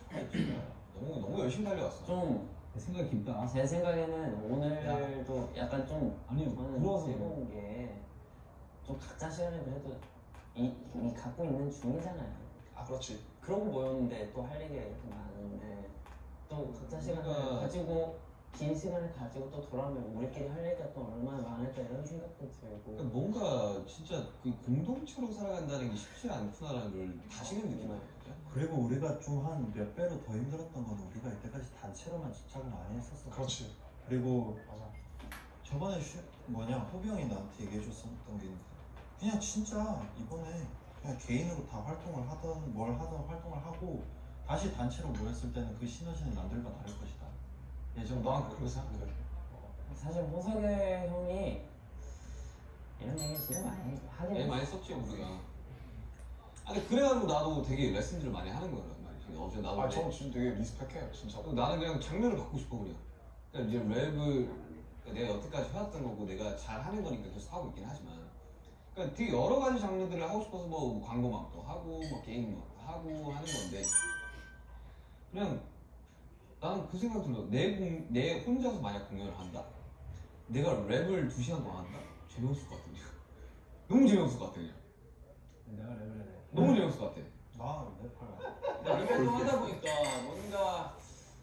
너무 열심히 달려왔어. 좀 내 생각이 깊다. 제 생각에는 오늘도 약간 좀 아니요 저는 그러서 즐거운 게 좀 각자 시간을 그래도 이미 갖고 있는 중이잖아요. 그렇지. 그러고 모였는데 또 할 얘기가 이렇게 많은데 또 각자 시간을 가지고 긴 시간을 가지고 또 돌아오면 우리끼리 할 얘기가 또 얼마나 많을까 이런 생각도 들고 그러니까 뭔가 진짜 그 공동체로 살아간다는 게 쉽지 않구나라는 걸 다시금 느끼거든요. 그리고 우리가 좀 한 몇 배로 더 힘들었던 건 우리가 이때까지 단체로만 집착을 많이 했었어. 그렇지. 그리고 맞아. 저번에 호비 형이 나한테 얘기해줬었던 게 그냥 진짜 이번에 그냥 개인으로 다 활동을 하던 뭘 하던 활동을 하고 다시 단체로 모였을 때는 그 시너지는 남들과 다를 것이다. 예전 난 그렇게 생각해. 사실 호석이 형이 이런 얘기 진짜 많이 하긴 애 많이 썼지 우리가. 아니 그래가지고 나도 되게 레슨들을 많이 하는 거란 말이지. 어제 나도. 아, 저 지금 되게 리스펙해요, 진짜. 나는 그냥 장면을 갖고 싶어 그냥. 그러니까 이제 랩을 내가 여태까지 해왔던 거고 내가 잘 하는 거니까 계속 하고 있긴 하지만. 그러니까 되게 여러 가지 장르들을 하고 싶어서 뭐 광고막도 하고 뭐 게임막도 하고 하는 건데 그냥 나는 그 생각 들어. 내 혼자서 만약 공연을 한다. 내가 랩을 2시간 동안 한다. 재미없을 것 같아. 너무 재미없을 것 같아 그냥. 내가 랩을 해. 너무 재미없을 것 같아. 나 랩할 이 활동하다 보니까 뭔가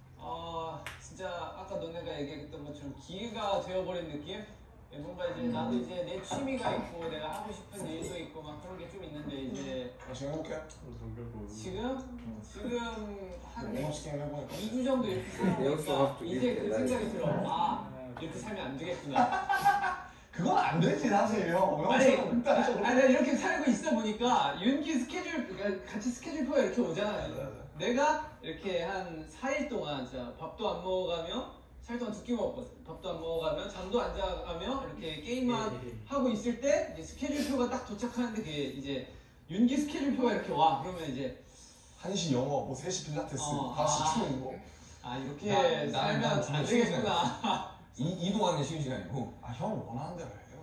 진짜 아까 너네가 얘기했던 것처럼 기회가 되어버린 느낌? 뭔가 이제 나도 이제 내 취미가 있고 내가 하고 싶은 일도 있고 막 그런 게 좀 있는데 이제 지금 행복해? 지금 한 멤버치킨 해보니까 2주 정도 이렇게 살아보니까 이제 그 생각이 들어. 이렇게 살면 안 되겠구나. 그건 안 되지 사실요. 아니 내가 이렇게 살고 있어 보니까 윤기 스케줄 그러니까 같이 스케줄표가 이렇게 오잖아요. 내가 이렇게 한 4일 동안 진짜 밥도 안 먹어가며 4일 동안 2끼 먹었거든. 밥도 안 먹어가며 잠도 안 자가며 이렇게 게임만 하고 있을 때 이제 스케줄표가 딱 도착하는데 그게 이제 윤기 스케줄표가 이렇게 와. 그러면 이제 1시 영어, 뭐 3시 필라테스, 5시 춤 뭐. 이렇게 살면 안 되겠구나. 이동하는 쉬는 시간이고. 형 원하는 대로 해요.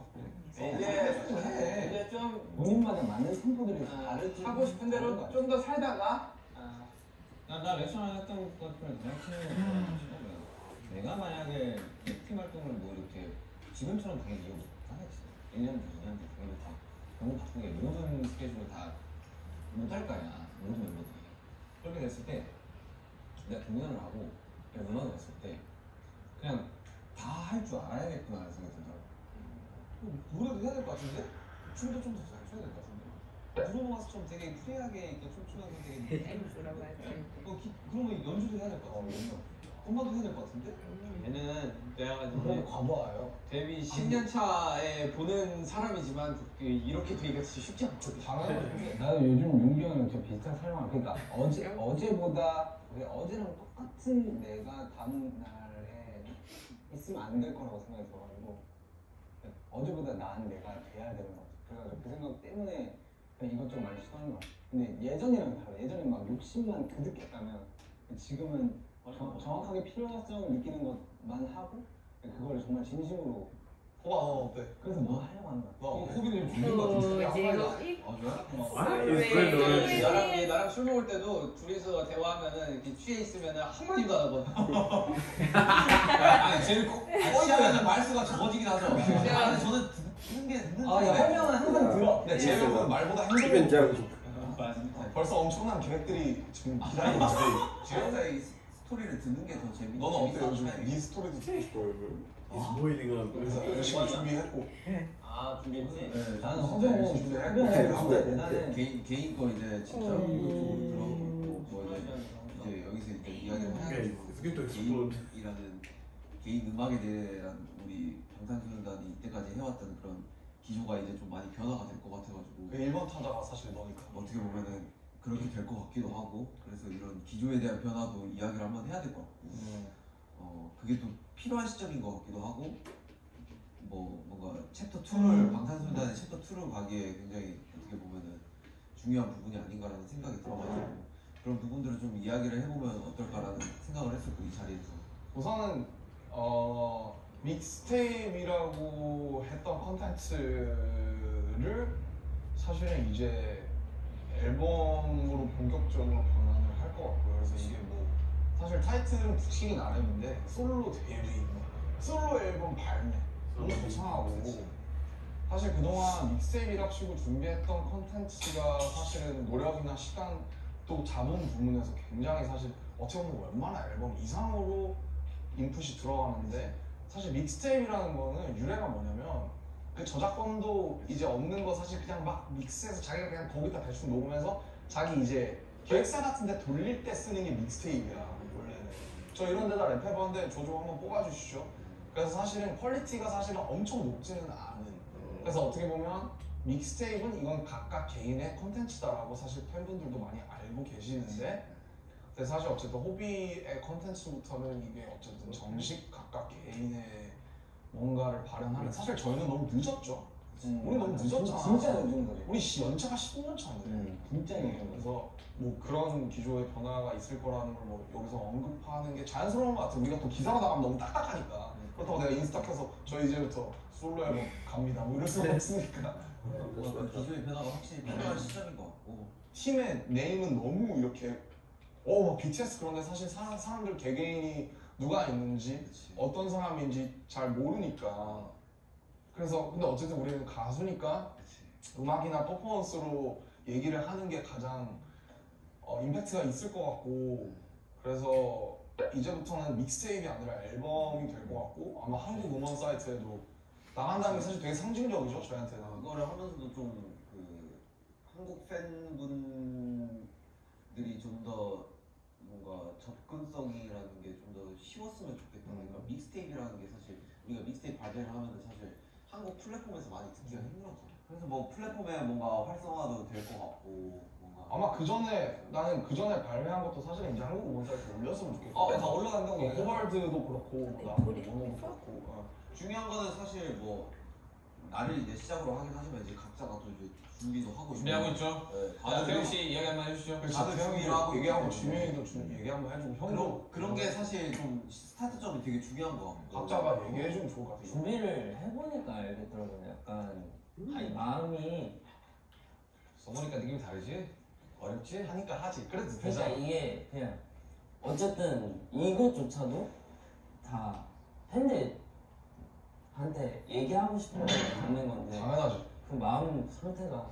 이제 좀 본인마다 맞는 선포들이 다르지. 하고 싶은 대로 좀 더 살다가 나 레슨을 했던 것들은 생각해보면 내가 만약에 팀 활동을 뭐 이렇게 지금처럼 당연히 이어못 하겠지. 1년 뒤, 2년 뒤 당연히 다 너무 바쁘게 모든 스케줄을 다 못할 거 아니야. 모든 멤버들이. 그렇게 됐을 때 내가 공연을 하고 음악을 했을 때 그냥 다 할 줄 알아야겠구나라는 생각이 들더라고. 노래도 해야 될 것 같은데? 춤도 좀 더 잘 춰야 될 것 같은데? 브루노 마스처럼 되게 프리하게 춤추면서 되게 그러면 연주도 해야 될 것 같은데? 엄마도 해야 될 것 같은데? 얘는 내가 너무 과부하예요. 데뷔 10년 차에 보는 사람이지만 이렇게 되기가 진짜 쉽지 않거든. 나도 요즘 윤기 형이랑 좀 비슷한 삶을 그러니까 어제보다 어제랑 똑같은 내가 다음 날에 있으면 안 될 거라고 생각이 들어가지고 어제보다 나은 내가 돼야 되는 것 같아. 그래가지고 그 생각 때문에 그냥 이것저것 많이 시도하는 것 같아. 근데 예전이랑 달라. 예전에 막 욕심만 그득했다면 지금은 정확하게 필요성을 느끼는 것만 하고 그걸 정말 진심으로 호바 너 어때? 그래서 뭐 하려고 하는 거야. 너 호비는 좀 죽는 것 같은데. 나랑 술 먹을 때도 둘이서 대화하면은 이렇게 취해 있으면은 한마디도 안 하거든. 아니 쟤는 꼭 취하면 말수가 적어지긴 하죠. 아니 저는 듣는 설명은 항상 들어. 근데 제명은 말보다 행동이 벌써 엄청난 계획들이 지금 기다리고 있어. 지원자의 스토리를 듣는 게 더 재밌어. 너는 어때 요즘? 네 스토리도 듣고 싶어요. 그래서 열심히 준비했고. 준비했지? 나는 나는 개인 거 이제 직접 쪽으로 들어보고 뭐 이제 여기서 이제 이야기를 해야겠고 개인이라는 개인 음악에 대한 우리 방탄소년단이 이때까지 해왔던 그런 기조가 이제 좀 많이 변화가 될 것 같아가지고 그 1번 타자가 사실 너니까 어떻게 보면은 그렇게 될 것 같기도 하고 그래서 이런 기조에 대한 변화도 이야기를 한번 해야 될 것 같고 그게 또 필요한 시점인 것 같기도 하고 뭐 뭔가 챕터 2를 방탄소년단의 챕터 2로 가기에 굉장히 어떻게 보면은 중요한 부분이 아닌가라는 생각이 들어가지고 그런 부분들을 좀 이야기를 해보면 어떨까라는 생각을 했었고 이 자리에서 우선은 믹스테이프라고 했던 컨텐츠를 사실은 이제 앨범으로 본격적으로 방향을 할 것 같고요. 그래서 이게 뭐 사실 타이틀은 붙이기 나름인데 솔로 데뷔, 솔로 앨범 발매 너무 거창하고 사실 그동안 믹스테이프랍시고 준비했던 컨텐츠가 사실은 노력이나 시간 또 잡은 부분에서 굉장히 사실 어떻게 보면 웬만한 앨범 이상으로 인풋이 들어가는데 사실 믹스테이프라는 거는 유래가 뭐냐면 그 저작권도 이제 없는 거 사실 그냥 막 믹스해서 자기가 그냥 거기다 대충 녹으면서 자기 이제 기획사 같은데 돌릴 때 쓰는 게 믹스테이프야 원래는. 저 이런 데다 랩해봤는데 저 좀 한번 뽑아주시죠. 그래서 사실은 퀄리티가 사실은 엄청 높지는 않은. 그래서 어떻게 보면 믹스테이프는 이건 각각 개인의 컨텐츠다라고 사실 팬분들도 많이 알고 계시는데 근데 사실 어쨌든 호비의 컨텐츠부터는 이게 어쨌든 정식 각각 개인의 뭔가를 발현하는 사실 저희는 너무 늦었죠. 우리 너무 늦었잖아. 진짜 늦은 거지. 우리 연차가 10년 차인데. 진짜 늦은 거지. 그래서 뭐 그런 기조의 변화가 있을 거라는 걸 뭐 여기서 언급하는 게 자연스러운 것 같아. 우리가 또 기사로 나가면 너무 딱딱하니까. 그렇다고 내가 인스타 켜서 저 이제부터 솔로 앨범 갑니다. 뭐 이럴 수가 없으니까. 그 기조의 변화가 확실히 필요한 시점인 것 같고 팀의 네임은 너무 이렇게 막 BTS 그런데 사실 사람들 개개인이 누가 있는지 그치. 어떤 사람인지 잘 모르니까 그래서 근데 어쨌든 우리는 가수니까 그치. 음악이나 퍼포먼스로 얘기를 하는 게 가장 임팩트가 있을 것 같고 그래서 이제부터는 믹스테이프가 아니라 앨범이 될 것 같고 아마 한국 음원 사이트에도 나간다는 게 사실 되게 상징적이죠 저희한테는. 그거를 하면서도 좀 그 한국 팬분들이 좀 더 뭔가 접근성이라는 게 좀 더 쉬웠으면 좋겠다. 그러니까 믹스테이프라는 게 사실 우리가 믹스테이프 발매를 하면은 사실 한국 플랫폼에서 많이 듣기가 힘들었잖아. 그래서 뭐 플랫폼에 뭔가 활성화도 될 것 같고 뭔가 아마 나는 그 전에 발매한 것도 사실 이제 한국 음원 사이트에 올렸으면 좋겠어. 다 올라간다고 얘기해. 호발드도 그렇고 나도 모노도 그렇고. 중요한 거는 사실 뭐 나를 이제 시작으로 하긴 하지만 이제 각자가 또 이제 준비도 하고 준비하고 있죠. 네, 태용 씨 이야기 한번 해주시죠. 다들 태영이도 준비를 하고 얘기하고 있기 주민이도 때문에. 얘기 한번 해주고 형도 그런 게 사실 좀 스타트점이 되게 중요한 거 같고 각자가 얘기해주면 좋을 것 같아. 준비를 해보니까 알겠더라고요. 약간 아니 마음이 써보니까 느낌이 다르지? 어렵지? 하니까 하지. 그래도 그러니까 되잖아. 이게 그냥 어쨌든 이것조차도 다 팬들한테 얘기하고 싶은 걸 담는 건데 당연하지. 그 마음 상태가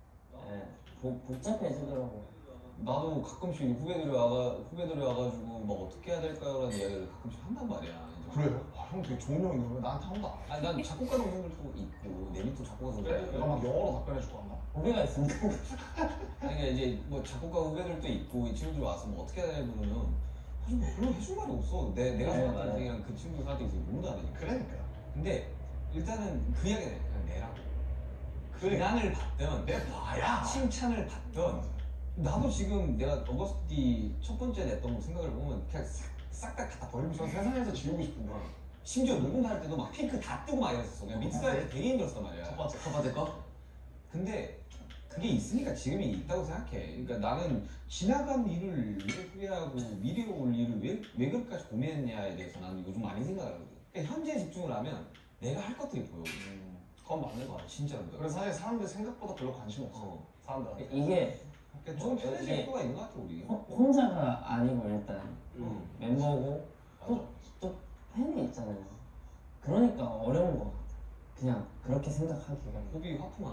복잡해지더라고요. 나도 가끔씩 후배들이 와가지고 뭐 어떻게 해야 될까요라는 이야기를 가끔씩 한단 말이야. 이제. 그래요? 형 되게 좋은 형인데 왜 나한테 한다? 아니 난 작곡가 동생들도 있고 내 밑도 작곡가 동생들 내가 막 영어로 답변해줄 거 같나? 후배가 있으니까 그러니까 이제 뭐 작곡가 후배들도 있고 이 친구들 와서 뭐 어떻게 해야 되냐 그러면 사실 뭐 별로 해줄 말이 없어. 내가 네, 생각하는 맞아요. 동생이랑 그 친구 생각하는 동생이 너무 다르니까. 그러니까. 근데 일단은 그 이야기는 해. 그냥 내라고. 비난을 받든 내 봐야. 칭찬을 받든 나도 지금 내가 어거스티 첫 번째 냈던 거 생각을 보면 그냥 싹 다 갖다 버리고 전 싶어. 세상에서 지우고 싶은 거야. 심지어 녹음할 때도 막 핑크 다 뜨고 막 이랬었어. 그냥 믹스할 때 되게 힘들었단 말이야. 첫 번째 거? 근데 그게 있으니까 지금이 있다고 생각해. 그러니까 나는 지나간 일을 왜 후회하고 미래에 올 일을 왜 그렇게까지 고민했냐에 대해서 나는 요즘 많이 생각하거든. 그러니까 현재에 집중을 하면 내가 할 것들이 보여. 그건 맞는 거 같아. 진짜로. 그래서 사실 사람들 생각보다 별로 관심 없어. 사람들한테. 이게 그러니까 좀 편해질 필요가 있는 것 같아 우리. 혼자가 아니고 일단 멤버고 맞아. 또 팬이 있잖아요. 그러니까 어려운 거 같아. 그냥 그렇게 생각하기가. 호비 화풍 안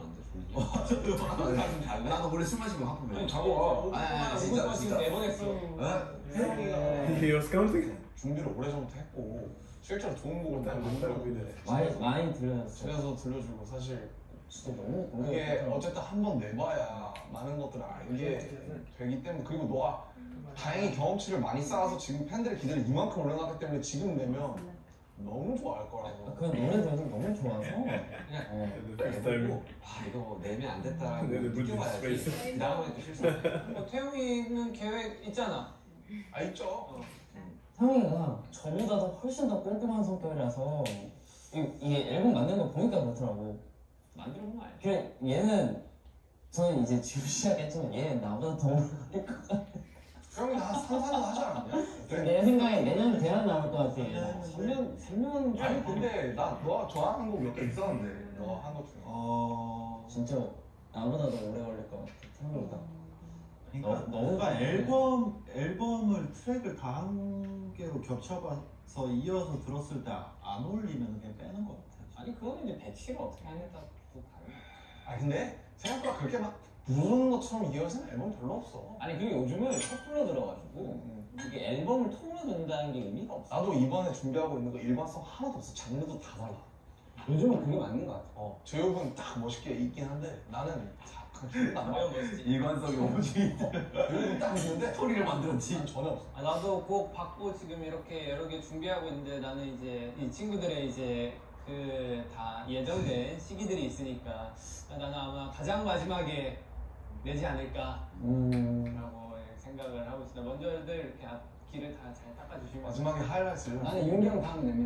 한대. 나도 원래 술 마시면 하품해. 아니 자고 와. 아니 진짜 진짜. 매번 했어. 태영이가 He was counting. 준비를 오래전부터 했고 실제로 좋은 곡을 내가 만들었는데 많이 들려줬어. 집에서 들려주고 사실 진짜 너무 그게 어쨌든 한 번 내봐야 많은 것들을 알게 되기 때문에 그리고 너가 다행히 경험치를 많이 쌓아서 지금 팬들의 기대를 이만큼 올려놨기 때문에 지금 내면 너무 좋아할 거라고. 그 노래들도 너무 좋아서 그냥 The first time. 내보고 이거 내면 안 됐다라고 네, 네, 느껴봐야지. space. 그 다음에 또 실수. 뭐 태용이는 계획 있잖아. 아 있죠. 형이가 저보다 더 훨씬 더 꼼꼼한 성격이라서 이게 앨범 만든 거 보니까 그렇더라고. 만들어보면 알지. 그래 얘는 저는 이제 지금 시작했지만 얘는 나보다 더 오래 걸릴 것 같아. 형이 한 3, 4년 하지 않았냐? 내 생각에 내년 대학 나올 것 같아. 3년 아니 근데 나 너가 좋아하는 곡 몇 개 있었는데 너가 한 것 중에 진짜 나보다 더 오래 걸릴 것 같아. 태용이가. 그러니까 너무 뭔가 앨범을 트랙을 다 한 개로 겹쳐봐서 이어서 들었을 때 안 어울리면 그냥 빼는 것 같아. 아니 그거는 이제 배치를 어떻게 하냐에 따라 또 다른. 아 근데 생각보다 그렇게 막 부르는 것처럼 이어지는 앨범 별로 없어. 아니 그리고 요즘은 셔플로 들어가지고 이게 앨범을 통으로 듣는다는 게 의미가 없어. 나도 이번에 준비하고 있는 거 일관성 하나도 없어. 장르도 다 달라. 요즘은 그게 맞는 것 같아. 제육은 딱 멋있게 있긴 한데 나는 다 그냥 안 과연 멋있지. 일관성이 없지. 제육은 딱 있는데 스토리를 만들었지. 난 전혀 없어. 아, 나도 곡 받고 지금 이렇게 여러 개 준비하고 있는데 나는 이제 이 친구들의 이제 그 다 예정된 시기들이 있으니까 나는 아마 가장 마지막에 내지 않을까 라고 생각을 하고 있습니다. 먼저들 이렇게 앞길을 다 잘 닦아주시면 마지막에 하이라이트를. 나는 윤기 형 다음 냅니다.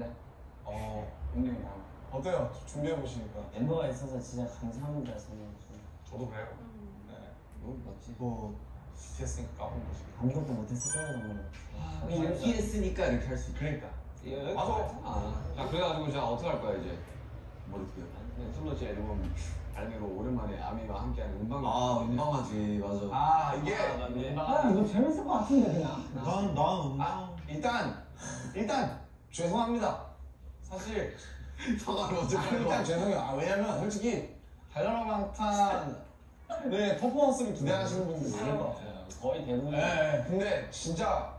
윤기 형 다음. 어때요? 준비해 보시니까. 멤버가 있어서 진짜 감사합니다. 저는. 저도 그래요. 네. 너무 멋지. 뭐 BTS니까 까본 거지. 아무것도 못했을 거라고. 이렇게 했으니까 이렇게 할 수 있다. 그러니까. 맞아. 자 그래가지고 자 어떻게 할 거야 이제? 뭐 어떻게? 솔로지 앨범 발매로 오랜만에 아미와 함께하는 음방. 아 음방하지 맞아. 아 이게 이거 재밌을 것 같은데 그냥. 난 음방. 일단 죄송합니다. 사실 성화를 어떻게 일단 죄송해요. 왜냐면 솔직히 달려라방탄의 퍼포먼스를 기대하시는 분들이 많을 것 같아요. 거의 대부분. 네, 근데 진짜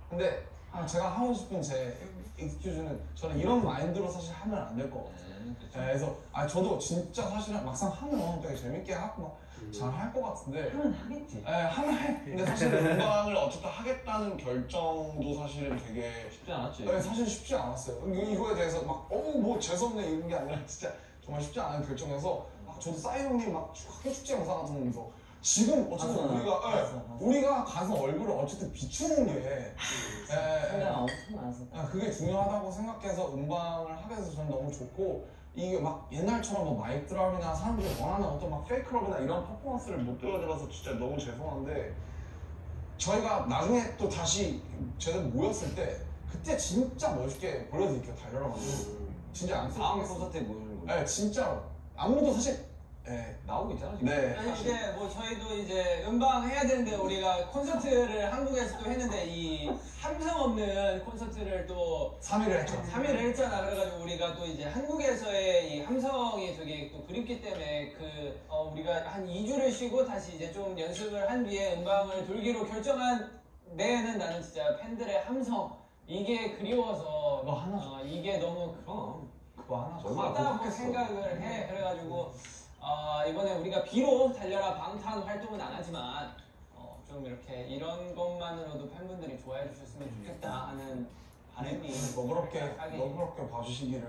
제가 하고 싶은 제 익스큐즈는 저는 이런 마인드로 사실 하면 안 될 것 같아요. 그래서 저도 진짜 사실은 막상 하면 되게 재밌게 하고 막 잘 할 것 같은데 하면 하겠지. 하면 해. 근데 사실 음방을 어쨌든 하겠다는 결정도 사실은 되게 쉽지 않았지. 사실 쉽지 않았어요. 이거에 대해서 막 뭐 재수없네 이런 게 아니라 진짜 정말 쉽지 않은 결정에서 저도 싸이 형님 막 학교 축제 영상 같은 거 보면서 지금 어쨌든 우리가 가서 얼굴을 어쨌든 비추는 게 생각 엄청 많았어. 그게 중요하다고 생각해서 음방을 하게 돼서 저는 너무 좋고 이게 막 옛날처럼 뭐 마이크 드랍이나 사람들이 원하는 어떤 막 페이크럽이나 이런 퍼포먼스를 못 보여드려서 진짜 너무 죄송한데 저희가 나중에 또 다시 제대로 모였을 때 그때 진짜 멋있게 보여드릴게요. 달려라가지고 진짜 안 다음 콘서트에 모이는 거. 진짜로 안무도 사실 나오고 있잖아 지금. 네. 아니 이제 뭐 저희도 이제 음방 해야 되는데 우리가 콘서트를 한국에서도 했는데 이 함성 없는 콘서트를 또 3일을 했죠. 3일을 했잖아. 그래가지고 우리가 또 이제 한국에서의 이 함성이 되게 또 그립기 때문에 우리가 한 2주를 쉬고 다시 이제 좀 연습을 한 뒤에 음방을 돌기로 결정한 데에는 나는 진짜 팬들의 함성 이게 그리워서 그거 하나 이게 너무 그거 하나 크다고 생각을 해. 그래가지고 이번에 우리가 비록 달려라 방탄 활동은 안 하지만 좀 이렇게 이런 것만으로도 팬분들이 좋아해 주셨으면 좋겠다 하는 바람이 너그럽게 봐주시기를.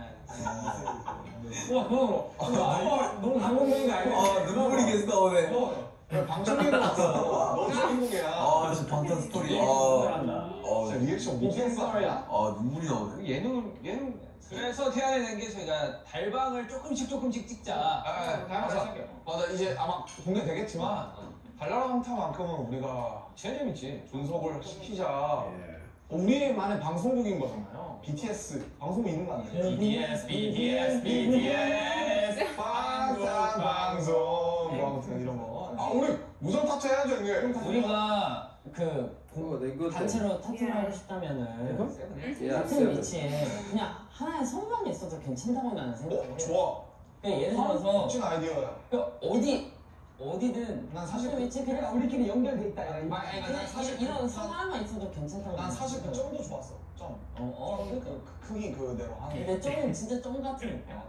우와 너무 감동적인 거 알겠어. 눈물이 계속 나오네. 방청객으로 왔어. 너 주인공이야. 진짜 방탄 스토리. 진짜 리액션 못하는 거 아니야? 눈물이 나오네. 예능 그래서 태어낸 게 저희가 달방을 조금씩 찍자. 맞아. 이제 아마 공개되겠지만 달라랑타만큼은 우리가 제일 재밌지. 분석을 시키자. 우리만의 방송국인 거잖아요. BTS 방송국 있는 거 아니에요? BTS 방송 뭐 아무튼 이런 거. 우리 우선 타투 해야죠 이게. 우리가 이거 단체로 타투를 하고 싶다면은 같은 위치에 그냥 하나의 선만 있어도 괜찮다고 나는 생각해. 좋아. 그냥 예를 들어서 멋진 아이디어야. 어디든 난 사실 위치 그냥 우리끼리 연결돼 있다. 난 사실 이런 선 하나만 있어도 괜찮다고. 난 사실 그 점도 좋았어. 점. 그 크기 그대로 하는. 근데 점은 진짜 점 같으니까.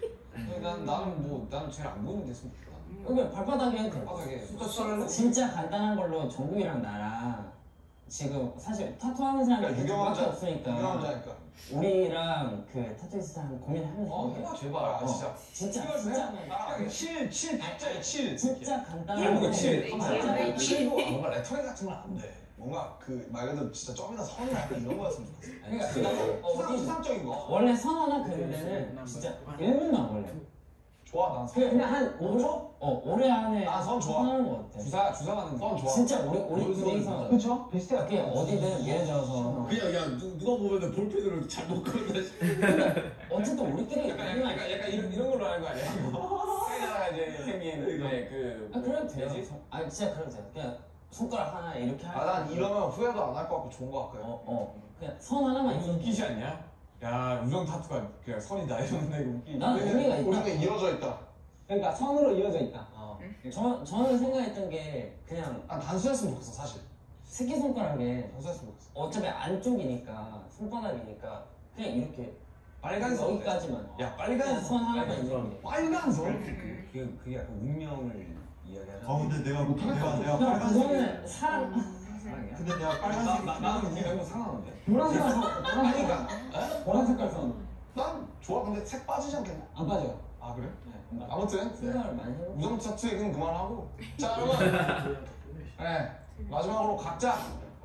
나는 제일 안 보이는 데서 그러니까 발바닥에 해도 돼. 발바닥에 진짜 간단한 걸로 정국이랑 나랑 지금 사실 타투하는 사람이 밖에 없으니까 유명자니까 우리랑 그 타투이스트랑 고민하면서 해봐 제발. 진짜 칠 박자에 칠. 진짜 간단한 거 칠고 뭔가 레터링 같은 건 안 돼. 뭔가 그 말 그대로 진짜 점이나 선이 약간 이런 거였으면 좋겠어. 그러니까 추상적인 거. 원래 선 하나 그릴 때는 진짜 1분도 안 걸려. 좋아 난 선. 그냥 한 5초? 올해 안에 선 좋아. 하는 거 어때? 주사 맞는 선 좋아. 진짜 우리 둘이서 그쵸? 비슷해요. 그냥 어디든 예를 들어서 그냥 누가 보면은 볼펜으로 잘못 걸었다. 어쨌든 우리끼리 약간 이런 걸로 하는 거 아니야? 사이다가 이제 생긴 그래도 돼요. 진짜 그래도 돼요. 그냥 손가락 하나 이렇게 하고 난 이러면 후회도 안 할 것 같고 좋은 것 같아요. 그냥 선 하나만 있어. 웃기지 않냐? 야 우정 타투가 그냥 선이다 이러는데 이거 웃기지. 난 의미가 있다. 우리는 이어져 있다. 그러니까 선으로 이어져 있다. 저는 생각했던 게 그냥 단순했으면 좋겠어 사실. 새끼손가락에 단순했으면 좋겠어. 어차피 안쪽이니까 손바닥이니까 그냥 이렇게 빨간 선 여기까지만. 야 빨간 선 하나만 있는 게. 빨간 선? 그게 약간 운명을 이야기하는. 근데 내가 그거는 사랑이야? 근데 내가 빨간색 나는 우리 멤버 상관없는데. 보라색 선. 보라색 색깔 선. 난 좋아. 근데 색 빠지지 않겠나? 안 빠져요. 아 그래? 아무튼 생각을 많이 해볼게요. 우정 차트 얘기는 그만하고 자 여러분 네, 마지막으로 각자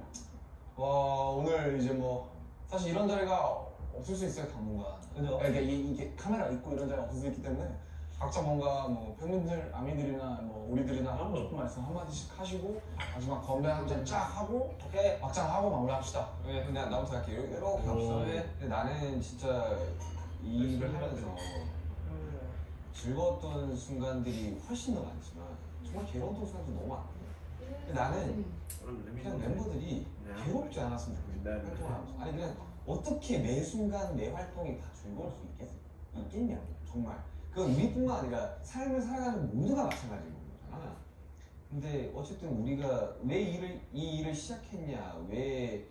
오늘 이제 뭐 사실 이런 자리가 없을 수 있어요 당분간. 그죠? 그러니까 이게 카메라 있고 이런 자리가 없을 수 있기 때문에 각자 뭔가 뭐 팬분들, 아미들이나 뭐 우리들이나 하고 싶은 말씀 한마디씩 하시고 마지막 건배 한 잔 쫙 하고 오케이. 막장 하고 마무리합시다. 왜 근데 나부터 할게. 이렇게 갑시다. 근데 나는 진짜 이 일을 하면서 즐거웠던 순간들이 훨씬 더 많지만 정말 괴로웠던 순간도 너무 많거든. 근데 나는 그냥 멤버들이 괴롭지 않았으면 좋겠어. 활동하면서. 아니 그냥 어떻게 매 순간 매 활동이 다 즐거울 수 있겠냐고 정말. 그건 우리뿐만 아니라 삶을 살아가는 모두가 마찬가지인 거잖아. 근데 어쨌든 우리가 왜 이 일을 시작했냐, 왜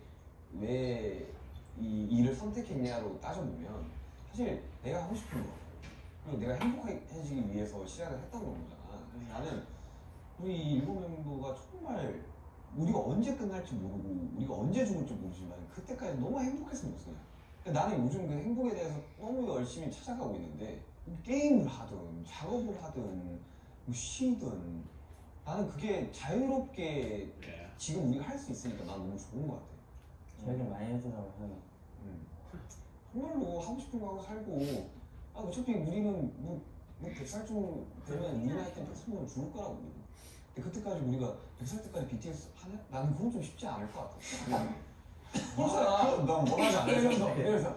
이 일을 선택했냐로 따져보면 사실 내가 하고 싶은 거 그리고 내가 행복해지기 위해서 시작을 했던 거잖아. 그래서 나는 우리 일곱 멤버가 정말 우리가 언제 끝날지 모르고 우리가 언제 죽을지 모르지만 그때까지 너무 행복했으면 좋겠어. 그러니까 나는 요즘 그 행복에 대해서 너무 열심히 찾아가고 있는데 게임을 하든 작업을 하든 뭐 쉬든 나는 그게 자유롭게 지금 우리가 할 수 있으니까 난 너무 좋은 것 같아. 저희를 많이 해주더라고 형이. 정말로 하고 싶은 거 하고 살고 어차피 우리는 뭐 100살쯤 되면 우리가 할 때 100살쯤 죽을 거라고. 근데 그때까지 우리가 100살 때까지 BTS 하냐? 나는 그건 좀 쉽지 않을 것 같아. 난 원하지 않아. 그래서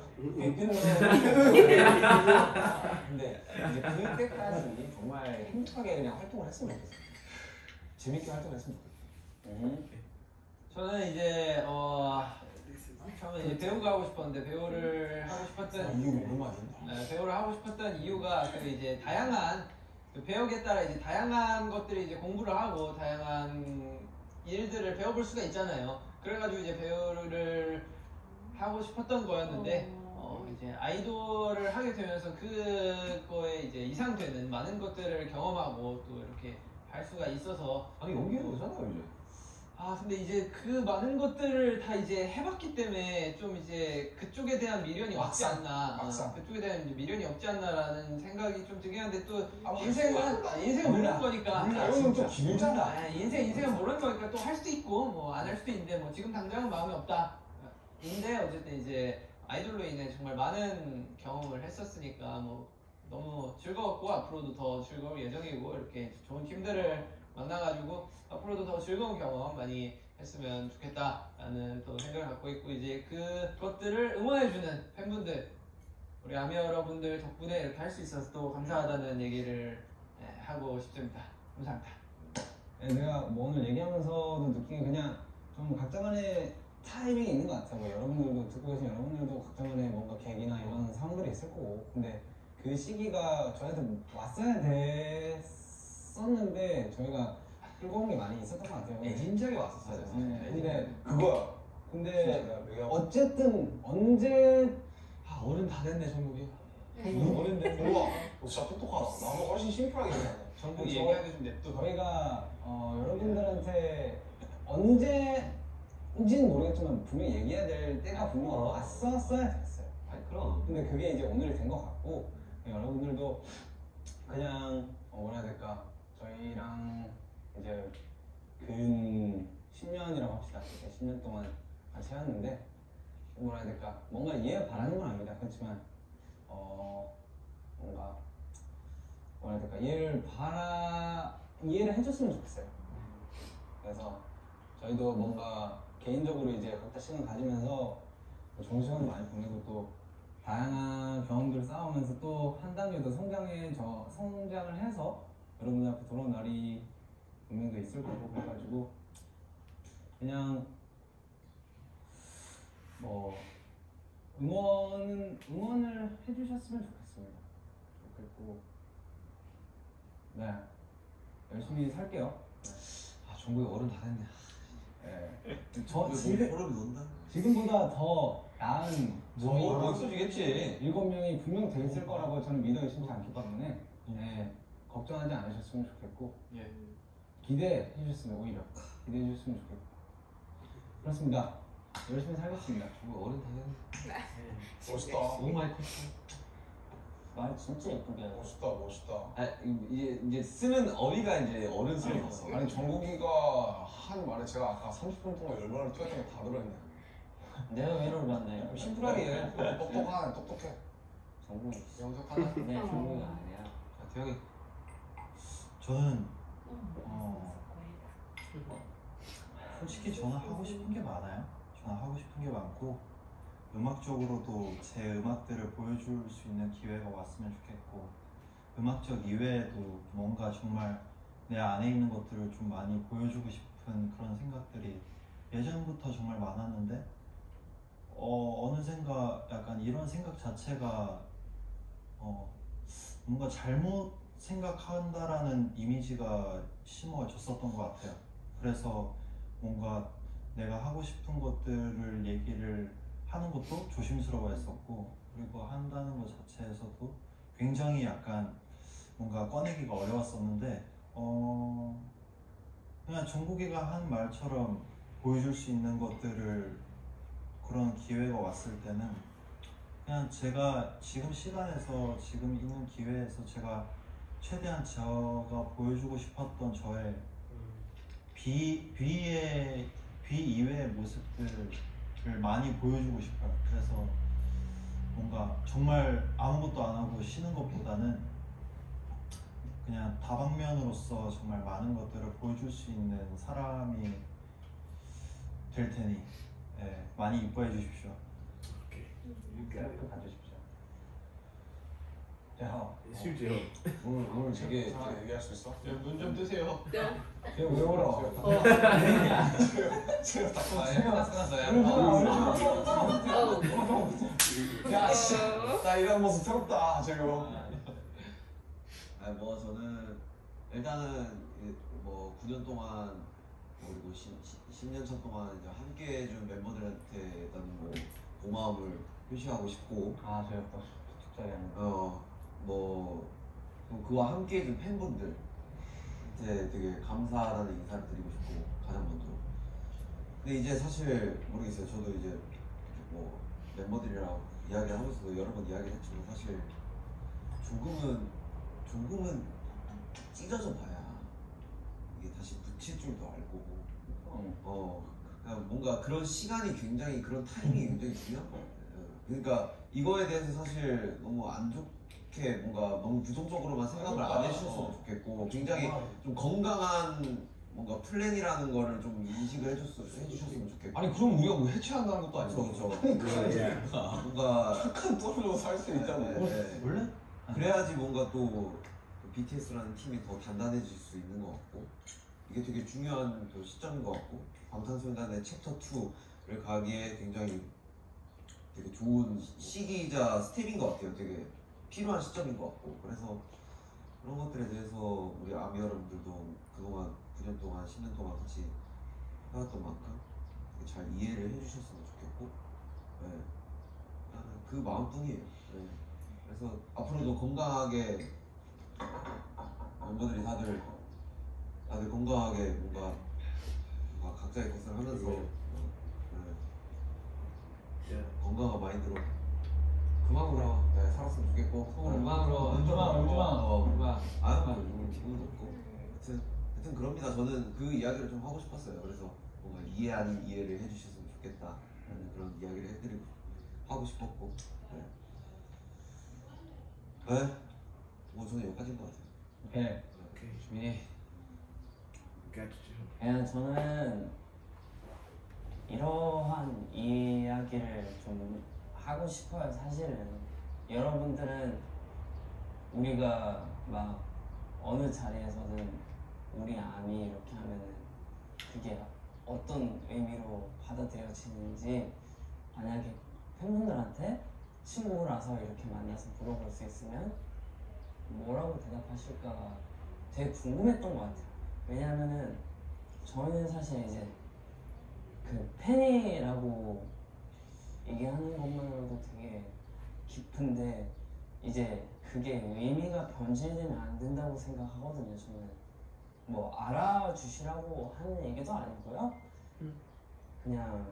근데 이제 그때까지 정말 행복하게 그냥 활동을 했으면 좋겠어. 재밌게 활동했으면 좋겠어. 저는 이제 처음에 이제 배우가 하고 싶었는데 배우를 하고 싶었던 이유가 얼마 안 된다. 배우를 하고 싶었던 이유가 그 이제 다양한 그 배역에 따라 이제 다양한 것들이 이제 공부를 하고 다양한 일들을 배워볼 수가 있잖아요. 그래가지고 이제 배우를 하고 싶었던 거였는데 이제 아이돌을 하게 되면서 그거에 이제 이상되는 많은 것들을 경험하고 또 이렇게 할 수가 있어서 아니 연기해도 되잖아요 이제. 근데 이제 그 많은 것들을 다 이제 해봤기 때문에 좀 이제 그쪽에 대한 미련이 없지 않나. 그쪽에 대한 이제 미련이 없지 않나라는 생각이 좀 들긴 한데 또 인생은 모르는 거니까. 배우는 좀 길잖아. 인생은 모르는 거니까 또 할 수도 있고 뭐 안 할 수도 있는데 뭐 지금 당장은 마음이 없다. 근데 어쨌든 이제 아이돌로 인해 정말 많은 경험을 했었으니까 뭐 너무 즐거웠고 앞으로도 더 즐거울 예정이고 이렇게 좋은 팀들을 만나가지고 앞으로도 더 즐거운 경험 많이 했으면 좋겠다라는 또 생각을 갖고 있고 이제 그것들을 응원해주는 팬분들 우리 아미 여러분들 덕분에 이렇게 할 수 있어서 또 감사하다는 얘기를 하고 싶습니다. 감사합니다. 내가 뭐 오늘 얘기하면서도 느낀 게 그냥 좀 각자만의 타이밍이 있는 것 같아요. 뭐 여러분들도 듣고 계신 여러분들도 각자만의 뭔가 계기나 이런 상황들이 있을 거고 근데 그 시기가 저희한테 왔어야 됐었는데 저희가 즐거운 게 많이 있었던 것 같아요. 애진작에 왔었어요. 근데 그거야. 근데 어쨌든 언제 어른 다 됐네 정국이. 어른 됐네. 우와, 너 진짜 똑똑하다. 나보다 훨씬 심플하게 얘기하네. 정국 얘기하기 좀 냅둬. 저희가 여러분들한테 언제인지는 모르겠지만 분명히 얘기해야 될 때가 분명히 왔었어야 됐어요. 아니 그럼. 근데 그게 이제 오늘이 된 것 같고 여러분들도 그냥 뭐라 해야 될까 저희랑 이제 근 10년이라고 합시다. 10년 동안 같이 해왔는데 뭐라 해야 될까 뭔가 이해 바라는 건 아닙니다. 그렇지만 뭔가 뭐라 해야 될까 이해를 해줬으면 좋겠어요. 그래서 저희도 뭔가 개인적으로 이제 각자 시간 가지면서 좋은 시간도 많이 보내고 또 다양한 경험들을 쌓으면서 또 한 단계 더 성장을 해서 여러분들 앞에 돌아온 날이 분명히 있을 거고 그래가지고 그냥 뭐 응원을 해주셨으면 좋겠습니다. 그리고 네, 열심히 살게요. 아 정국이 어른 다 됐네. 네. 저 보람이 논다. 지금보다 더 나은 몸이 없어지겠지. 7명이 분명 돼 있을 거라고 저는 믿어 의심치 않기 때문에 네, 걱정하지 않으셨으면 좋겠고 기대해 주셨으면 오히려 기대해 주셨으면 좋겠고 그렇습니다. 열심히 살겠습니다. 정국 어른 다 됐네. 멋있다. 너무 많이 컸어. 말 진짜 예쁘게 하네. 멋있다. 아 이제 쓰는 어휘가 이제 어른스러웠어. 아니 정국이가 한 말에 제가 아까 30분 동안 열번을 뛰었던 게 다 들어있네. 내가 위로를 받네. 심플하게 해. 똑똑해. 정국이 영석하나? 네, 정국이가 아니야. 자 대혁이. 저는 솔직히 저는 하고 싶은 게 많아요. 저는 하고 싶은 게 많고 음악적으로도 제 음악들을 보여줄 수 있는 기회가 왔으면 좋겠고 음악적 이외에도 뭔가 정말 내 안에 있는 것들을 좀 많이 보여주고 싶은 그런 생각들이 예전부터 정말 많았는데 어느샌가 약간 이런 생각 자체가 뭔가 잘못 생각한다라는 이미지가 심어졌었던 것 같아요. 그래서 뭔가 내가 하고 싶은 것들을 얘기를 하는 것도 조심스러워했었고 그리고 한다는 것 자체에서도 굉장히 약간 뭔가 꺼내기가 어려웠었는데 그냥 정국이가 한 말처럼 보여줄 수 있는 것들을 그런 기회가 왔을 때는 그냥 제가 지금 시간에서 지금 있는 기회에서 제가 최대한 제가 보여주고 싶었던 저의 비 이외의 모습들을 많이 보여주고 싶어요. 그래서 뭔가 정말 아무것도 안 하고 쉬는 것보다는 그냥 다방면으로서 정말 많은 것들을 보여줄 수 있는 사람이 될 테니 많이 이뻐해 주십시오. 이렇게 봐주십시오. 자, 실제요. 오늘 되게 얘기할 수 있어? 눈 좀 뜨세요. 제가 왜 울어? 제가 나 이런 모습 새롭다 재료. 뭐 저는 일단은 뭐 9년 동안 그리고 10년 차 동안 이제 함께 해준 멤버들한테 일단 뭐 고마움을 표시하고 싶고 저희 또 특별히 뭐 그와 함께 해준 팬분들한테 되게 감사하다는 인사를 드리고 싶고 가장 먼저. 근데 이제 사실 모르겠어요. 저도 이제 뭐 멤버들이랑 이야기하면서도 여러 번 이야기를 했지만 사실 조금은 찢어져 봐야 이게 다시 붙일 줄도 알고 그냥 뭔가 그런 시간이 굉장히 그런 타이밍이 굉장히 중요한 것 같아요. 그러니까 이거에 대해서 사실 너무 안 좋게 뭔가 너무 부정적으로만 생각을 안 해주셨으면 좋겠고 굉장히 좀 건강한 뭔가 플랜이라는 거를 좀 인식을 해주셨으면 좋겠고. 아니 그럼 우리가 뭐 해체한다는 것도 아니고 그렇죠. 뭔가 착한 떨어져 살 수 있다고. 원래 그래야지 뭔가 또 BTS라는 팀이 더 단단해질 수 있는 것 같고 이게 되게 중요한 또 시점인 것 같고 방탄소년단의 챕터 2를 가기에 굉장히 되게 좋은 시기이자 스텝인 것 같아요. 되게 필요한 시점인 것 같고 그래서 그런 것들에 대해서 우리 아미 여러분들도 그동안 9년 동안 10년 동안 같이 해왔던 만큼 되게 잘 이해를 해주셨으면 좋겠고 나는 그 마음뿐이에요. 그래서 앞으로도 건강하게 멤버들이 다들 건강하게 뭔가 각자의 것을 하면서 건강한 마인드로 그만으로 살았으면 좋겠고 음악으로 기분도 없고 하여튼 그럽니다. 저는 그 이야기를 좀 하고 싶었어요. 그래서 뭔가 이해 아닌 이해를 해주셨으면 좋겠다 라는 그런 이야기를 해드리고 하고 싶었고 뭐 저는 여기까지인 것 같아요. 오케이. 주민이 그냥 저는 이러한 이야기를 좀 하고 싶어요. 사실은 여러분들은 우리가 막 어느 자리에서든 우리 아미 이렇게 하면은 그게 어떤 의미로 받아들여지는지 만약에 팬분들한테 친구라서 이렇게 만나서 물어볼 수 있으면 뭐라고 대답하실까 되게 궁금했던 것 같아요. 왜냐하면은 저희는 사실 이제 그 팬이라고 얘기하는 것만으로도 되게 깊은데 이제 그게 의미가 변질되면 안 된다고 생각하거든요. 저는 뭐 알아주시라고 하는 얘기도 아니고요. 그냥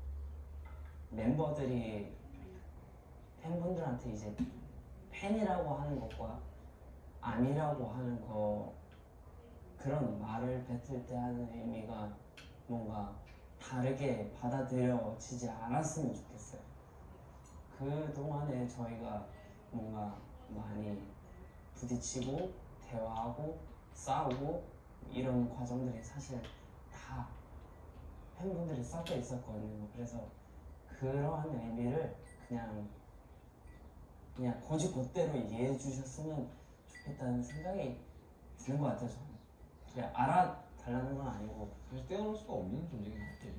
멤버들이 팬분들한테 이제 팬이라고 하는 것과 아미라고 하는 거 그런 말을 뱉을 때 하는 의미가 뭔가 다르게 받아들여지지 않았으면 좋겠어요. 그동안에 저희가 뭔가 많이 부딪히고 대화하고 싸우고 이런 과정들이 사실 다 팬분들이 섞여 있었거든요. 그래서 그러한 의미를 그냥 고지곧대로 이해해 주셨으면 좋겠다는 생각이 드는 것 같아요. 저는 그냥 알아달라는 건 아니고 사실 떼어놓을 수가 없는 존재긴 하지.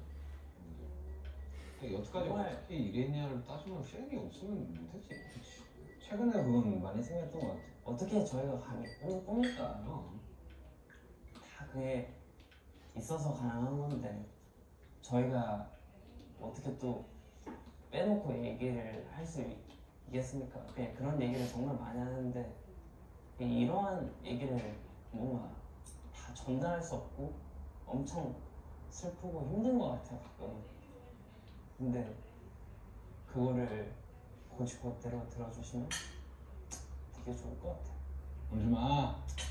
여태까지 정말- 어떻게 이랬냐를 따지면 시간이 없으면 못했지. 그치. 최근에 그건 많이 생겼던 것 같아요. 어떻게 저희가 감히 꿈을 꿉니까? 다 그게 있어서 가능한 건데 저희가 어떻게 또 빼놓고 얘기를 할 수 있겠습니까? 그냥 그런 얘기를 정말 많이 하는데 이러한 얘기를 뭔가 다 전달할 수 없고 엄청 슬프고 힘든 것 같아요 가끔. 근데 그거를 고지곧대로 들어주시면 되게 좋을 것 같아요. 울지 마.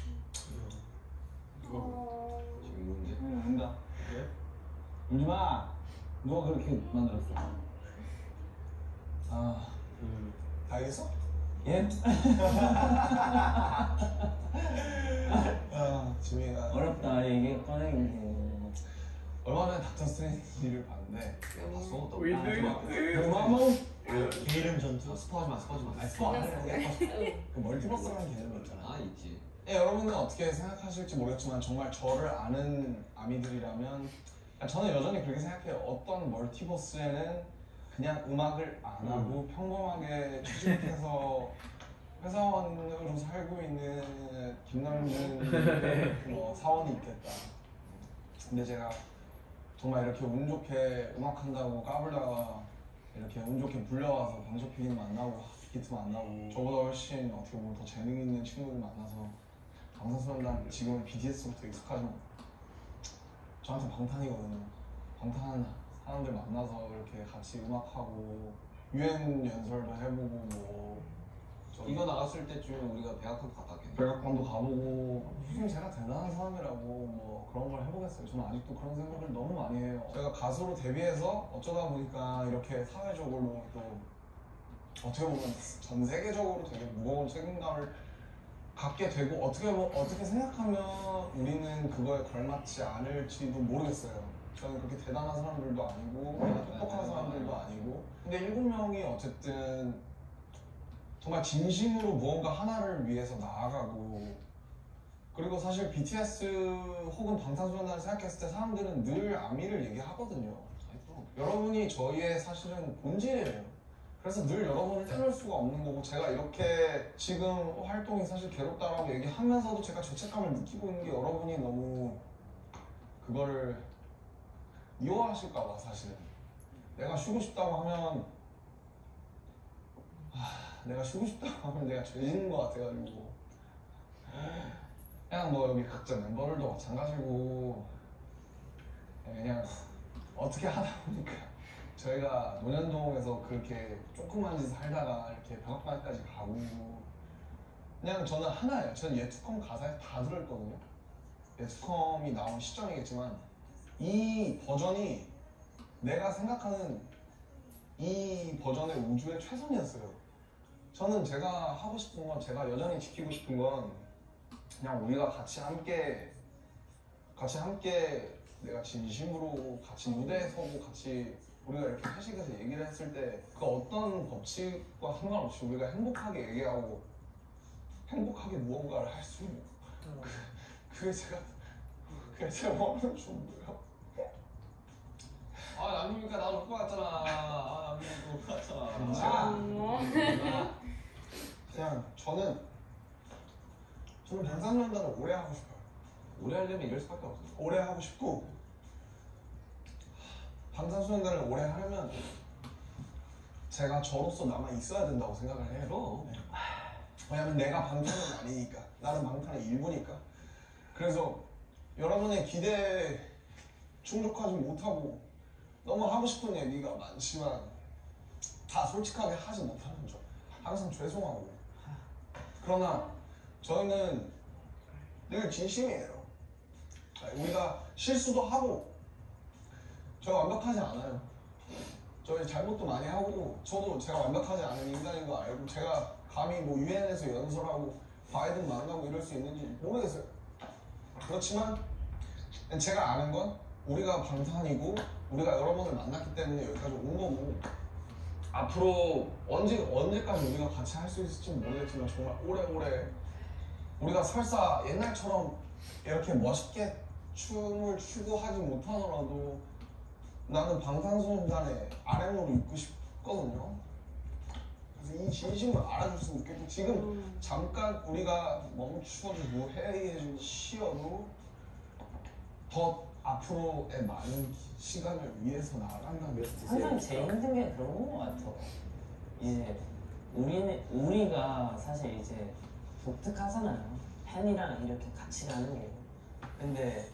지금 문제? 운다. 울지 마. 누가 그렇게 만들었어? 아, 다 알겠어? 예? 지민이가 어렵다 얘기 꺼내는 게. 얼마 전에 닥터 스트레인지를 봤는데 내가 봤어. 너 We do it. 마모. 게으름 전투. 스포하지 마, 스포하지 마. 아니 스포 안 해. 그 멀티버스라는 개념이 있잖아. 아, 있지. 예, 여러분은 어떻게 생각하실지 모르겠지만 정말 저를 아는 아미들이라면 저는 여전히 그렇게 생각해요. 어떤 멀티버스에는 그냥 음악을 안 하고 평범하게 취직해서 회사원으로 살고 있는 김남준 뭐 사원이 있겠다. 근데 제가 정말 이렇게 운 좋게 음악한다고 까불다가 이렇게 운 좋게 불려와서 방쇼피디 만나고 빅히트 만나고 저보다 훨씬 어떻게 보면 더 재능 있는 친구들 만나서 방탄소년단 지금은 BTS부터 익숙하지만 저한테 방탄이거든요. 방탄 사람들 만나서 이렇게 같이 음악하고 유엔 연설도 해보고 뭐 이거 나갔을 때쯤 우리가 백악관 갔다 왔겠네. 백악관도 가보고 무슨 제가 대단한 사람이라고 뭐 그런 걸 해보겠어요. 저는 아직도 그런 생각을 너무 많이 해요. 제가 가수로 데뷔해서 어쩌다 보니까 이렇게 사회적으로 또 어떻게 보면 전 세계적으로 되게 무거운 책임감을 갖게 되고 어떻게 생각하면 우리는 그거에 걸맞지 않을지도 모르겠어요. 저는 그렇게 대단한 사람들도 아니고 똑똑한 사람들도 아니고 근데 7명이 어쨌든 정말 진심으로 무언가 하나를 위해서 나아가고 그리고 사실 BTS 혹은 방탄소년단을 생각했을 때 사람들은 늘 아미를 얘기하거든요. 여러분이 저희의 사실은 본질이에요. 그래서 늘 여러분을 떼놓을 수가 없는 거고 제가 이렇게 지금 활동이 사실 괴롭다라고 얘기하면서도 제가 죄책감을 느끼고 있는 게 여러분이 너무 그거를 미워하실까 봐 사실은 내가 쉬고 싶다고 하면 내가 쉬고 싶다고 하면 내가 죄짓는 것 같아가지고 그냥 뭐 여기 각자 멤버들도 마찬가지고 그냥 어떻게 하다 보니까 저희가 논현동에서 그렇게 조그만 짓을 살다가 이렇게 백악관까지 가고 그냥 저는 하나예요. 저는 예투컴 가사에 다 들어있거든요. 예투컴이 나온 시점이겠지만 이 버전이 내가 생각하는 이 버전의 우주의 최선이었어요. 저는 제가 하고 싶은 건 제가 여전히 지키고 싶은 건 그냥 우리가 같이 함께 내가 진심으로 같이 무대에 서고 같이 우리가 이렇게 회식에서 얘기를 했을 때 그 어떤 법칙과 상관없이 우리가 행복하게 얘기하고 행복하게 무언가를 할 수 있는 그게 제가 원하는 존재예요. 아, 남유니까 나도 올 것 같잖아. 아, 남유니까 올 것 같잖아. 그냥 저는 저는 방탄소년단을 오래 하고 싶어요. 오래 하려면 이럴 수밖에 없어. 오래 하고 싶고 방탄소년단을 오래 하려면 제가 저로서 남아 있어야 된다고 생각을 해요. 네. 왜냐면 내가 방탄은 아니니까. 나는 방탄의 일부니까. 그래서 여러분의 기대에 충족하지 못하고 너무 하고 싶은 얘기가 많지만 다 솔직하게 하지 못하는 점 항상 죄송하고. 그러나 저희는 늘 진심이에요. 우리가 실수도 하고 저희 완벽하지 않아요. 저희 잘못도 많이 하고 저도 제가 완벽하지 않은 인간인 거 알고 제가 감히 뭐 유엔에서 연설하고 바이든 만나고 이럴 수 있는지 모르겠어요. 그렇지만 제가 아는 건 우리가 방탄이고 우리가 여러분을 만났기 때문에 여기까지 온 거고 앞으로 언제까지 우리가 같이 할 수 있을지 모르겠지만 정말 오래오래 우리가 설사 옛날처럼 이렇게 멋있게 춤을 추고 하지 못하더라도 나는 방탄소년단의 RM으로 있고 싶거든요. 그래서 이 진심을 알아줬으면 좋겠고 지금 잠깐 우리가 멈춰주고 회의해주고 쉬어도 더 앞으로의 많은 시간을 위해서 나아간다면 항상 제일 힘든 게 그런 거 같아. 이제 우리가 사실 이제 독특하잖아요. 팬이랑 이렇게 같이 가는 게. 근데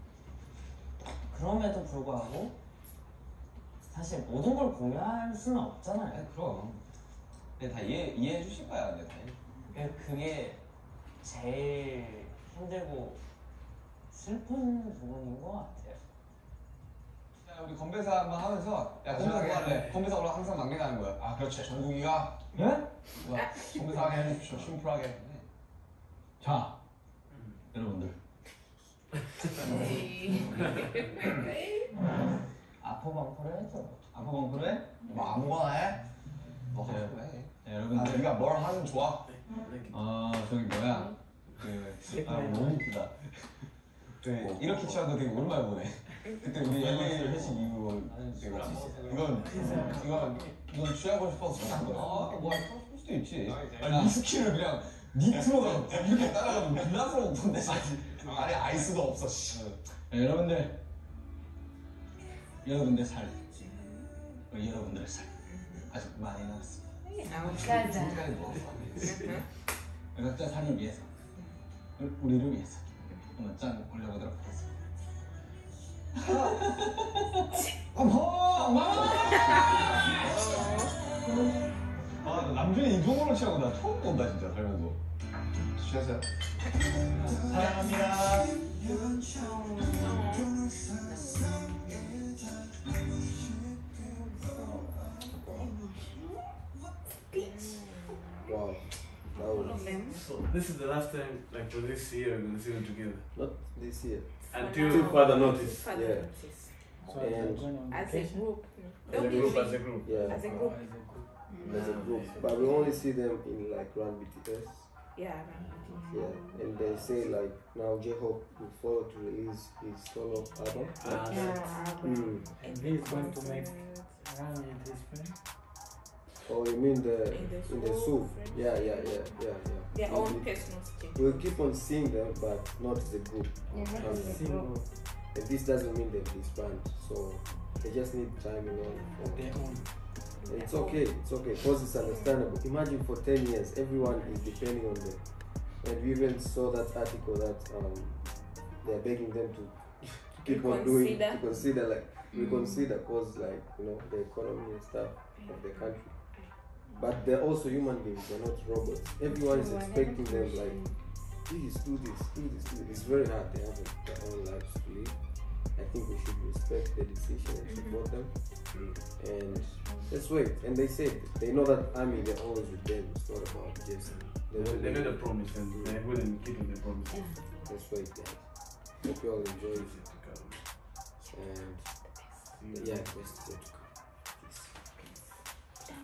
그럼에도 불구하고 사실 모든 걸 공유할 수는 없잖아요. 그럼. 근데 다 이해해 주실 거야, 근데 다. 그게 제일 힘들고 슬픈 부분인 것 같아요. 야, 우리 건배사 한번 하면서 야, 건배사 뭐 할래? 건배사 원래 항상 막내가 하는 거야. 아 그렇죠. 정국이가 네? 뭐야? 건배사하게 해주십시오. 심플하게. 자, 여러분들. 아포방포를 해줘. 아포방포를 해? 뭐 아무거나 해? 뭐 하고 싶어 해. 야, 여러분들. 네가 뭘 하면 좋아. 저기 뭐야? 너무 이쁘다. 이렇게 취한거 되게 오랜만에 보네. 그때 우리 LA 회식 이후 되게 이건 취하고 싶어서 취한 거야. 뭐 할 수도 있지. 아니 위스키를 그냥 니트로다가 이렇게 따라가면 빌라스로 먹던데. 아니 아이스도 없어. 여러분들 살. 여러분들의 살 아직 많이 남았습니다. 지금까지 먹었어. 각자 살을 위해서, 우리를 위해서 한번 짠 올려보도록 하겠습니다. 나 남준이 이 정도로 취하고 나 처음 본다 진짜 살면서. 취하세요. 사랑합니다. Wow. So this is the last time, like for this year, we're gonna see them together. Not this year. Until further notice. Yeah. And As a group. As a group, as a group. yeah, As a group. as a group. But we only see them in like Run BTS. Yeah. Yeah. And they say like now J-Hope will follow to release his solo album. And he's going to make Run with his friend. Oh, you mean In the the Soul soup? Friends. Yeah. Their own personal skin. We'll keep on seeing them, but not as a group. Single. And this doesn't mean they've disbanded, so they just need time, you know. Their own. And it's okay, because it's understandable. Imagine for 10 years, everyone is depending on them. And we even saw that article that they're begging them to keep on doing, to consider like, reconsider, cause like, you know, the economy and stuff of the country. But they're also human beings, they're not robots. Everyone is expecting them like, please do this. It's very hard, they have their own lives to live. I think we should respect their decision and support them. And let's wait. And they said, they know that army, they're always with them. It's not about just... They made a promise and they wouldn't keep the promise. Let's wait, guys. Hope you all enjoy it. And yeah, best is yet to come.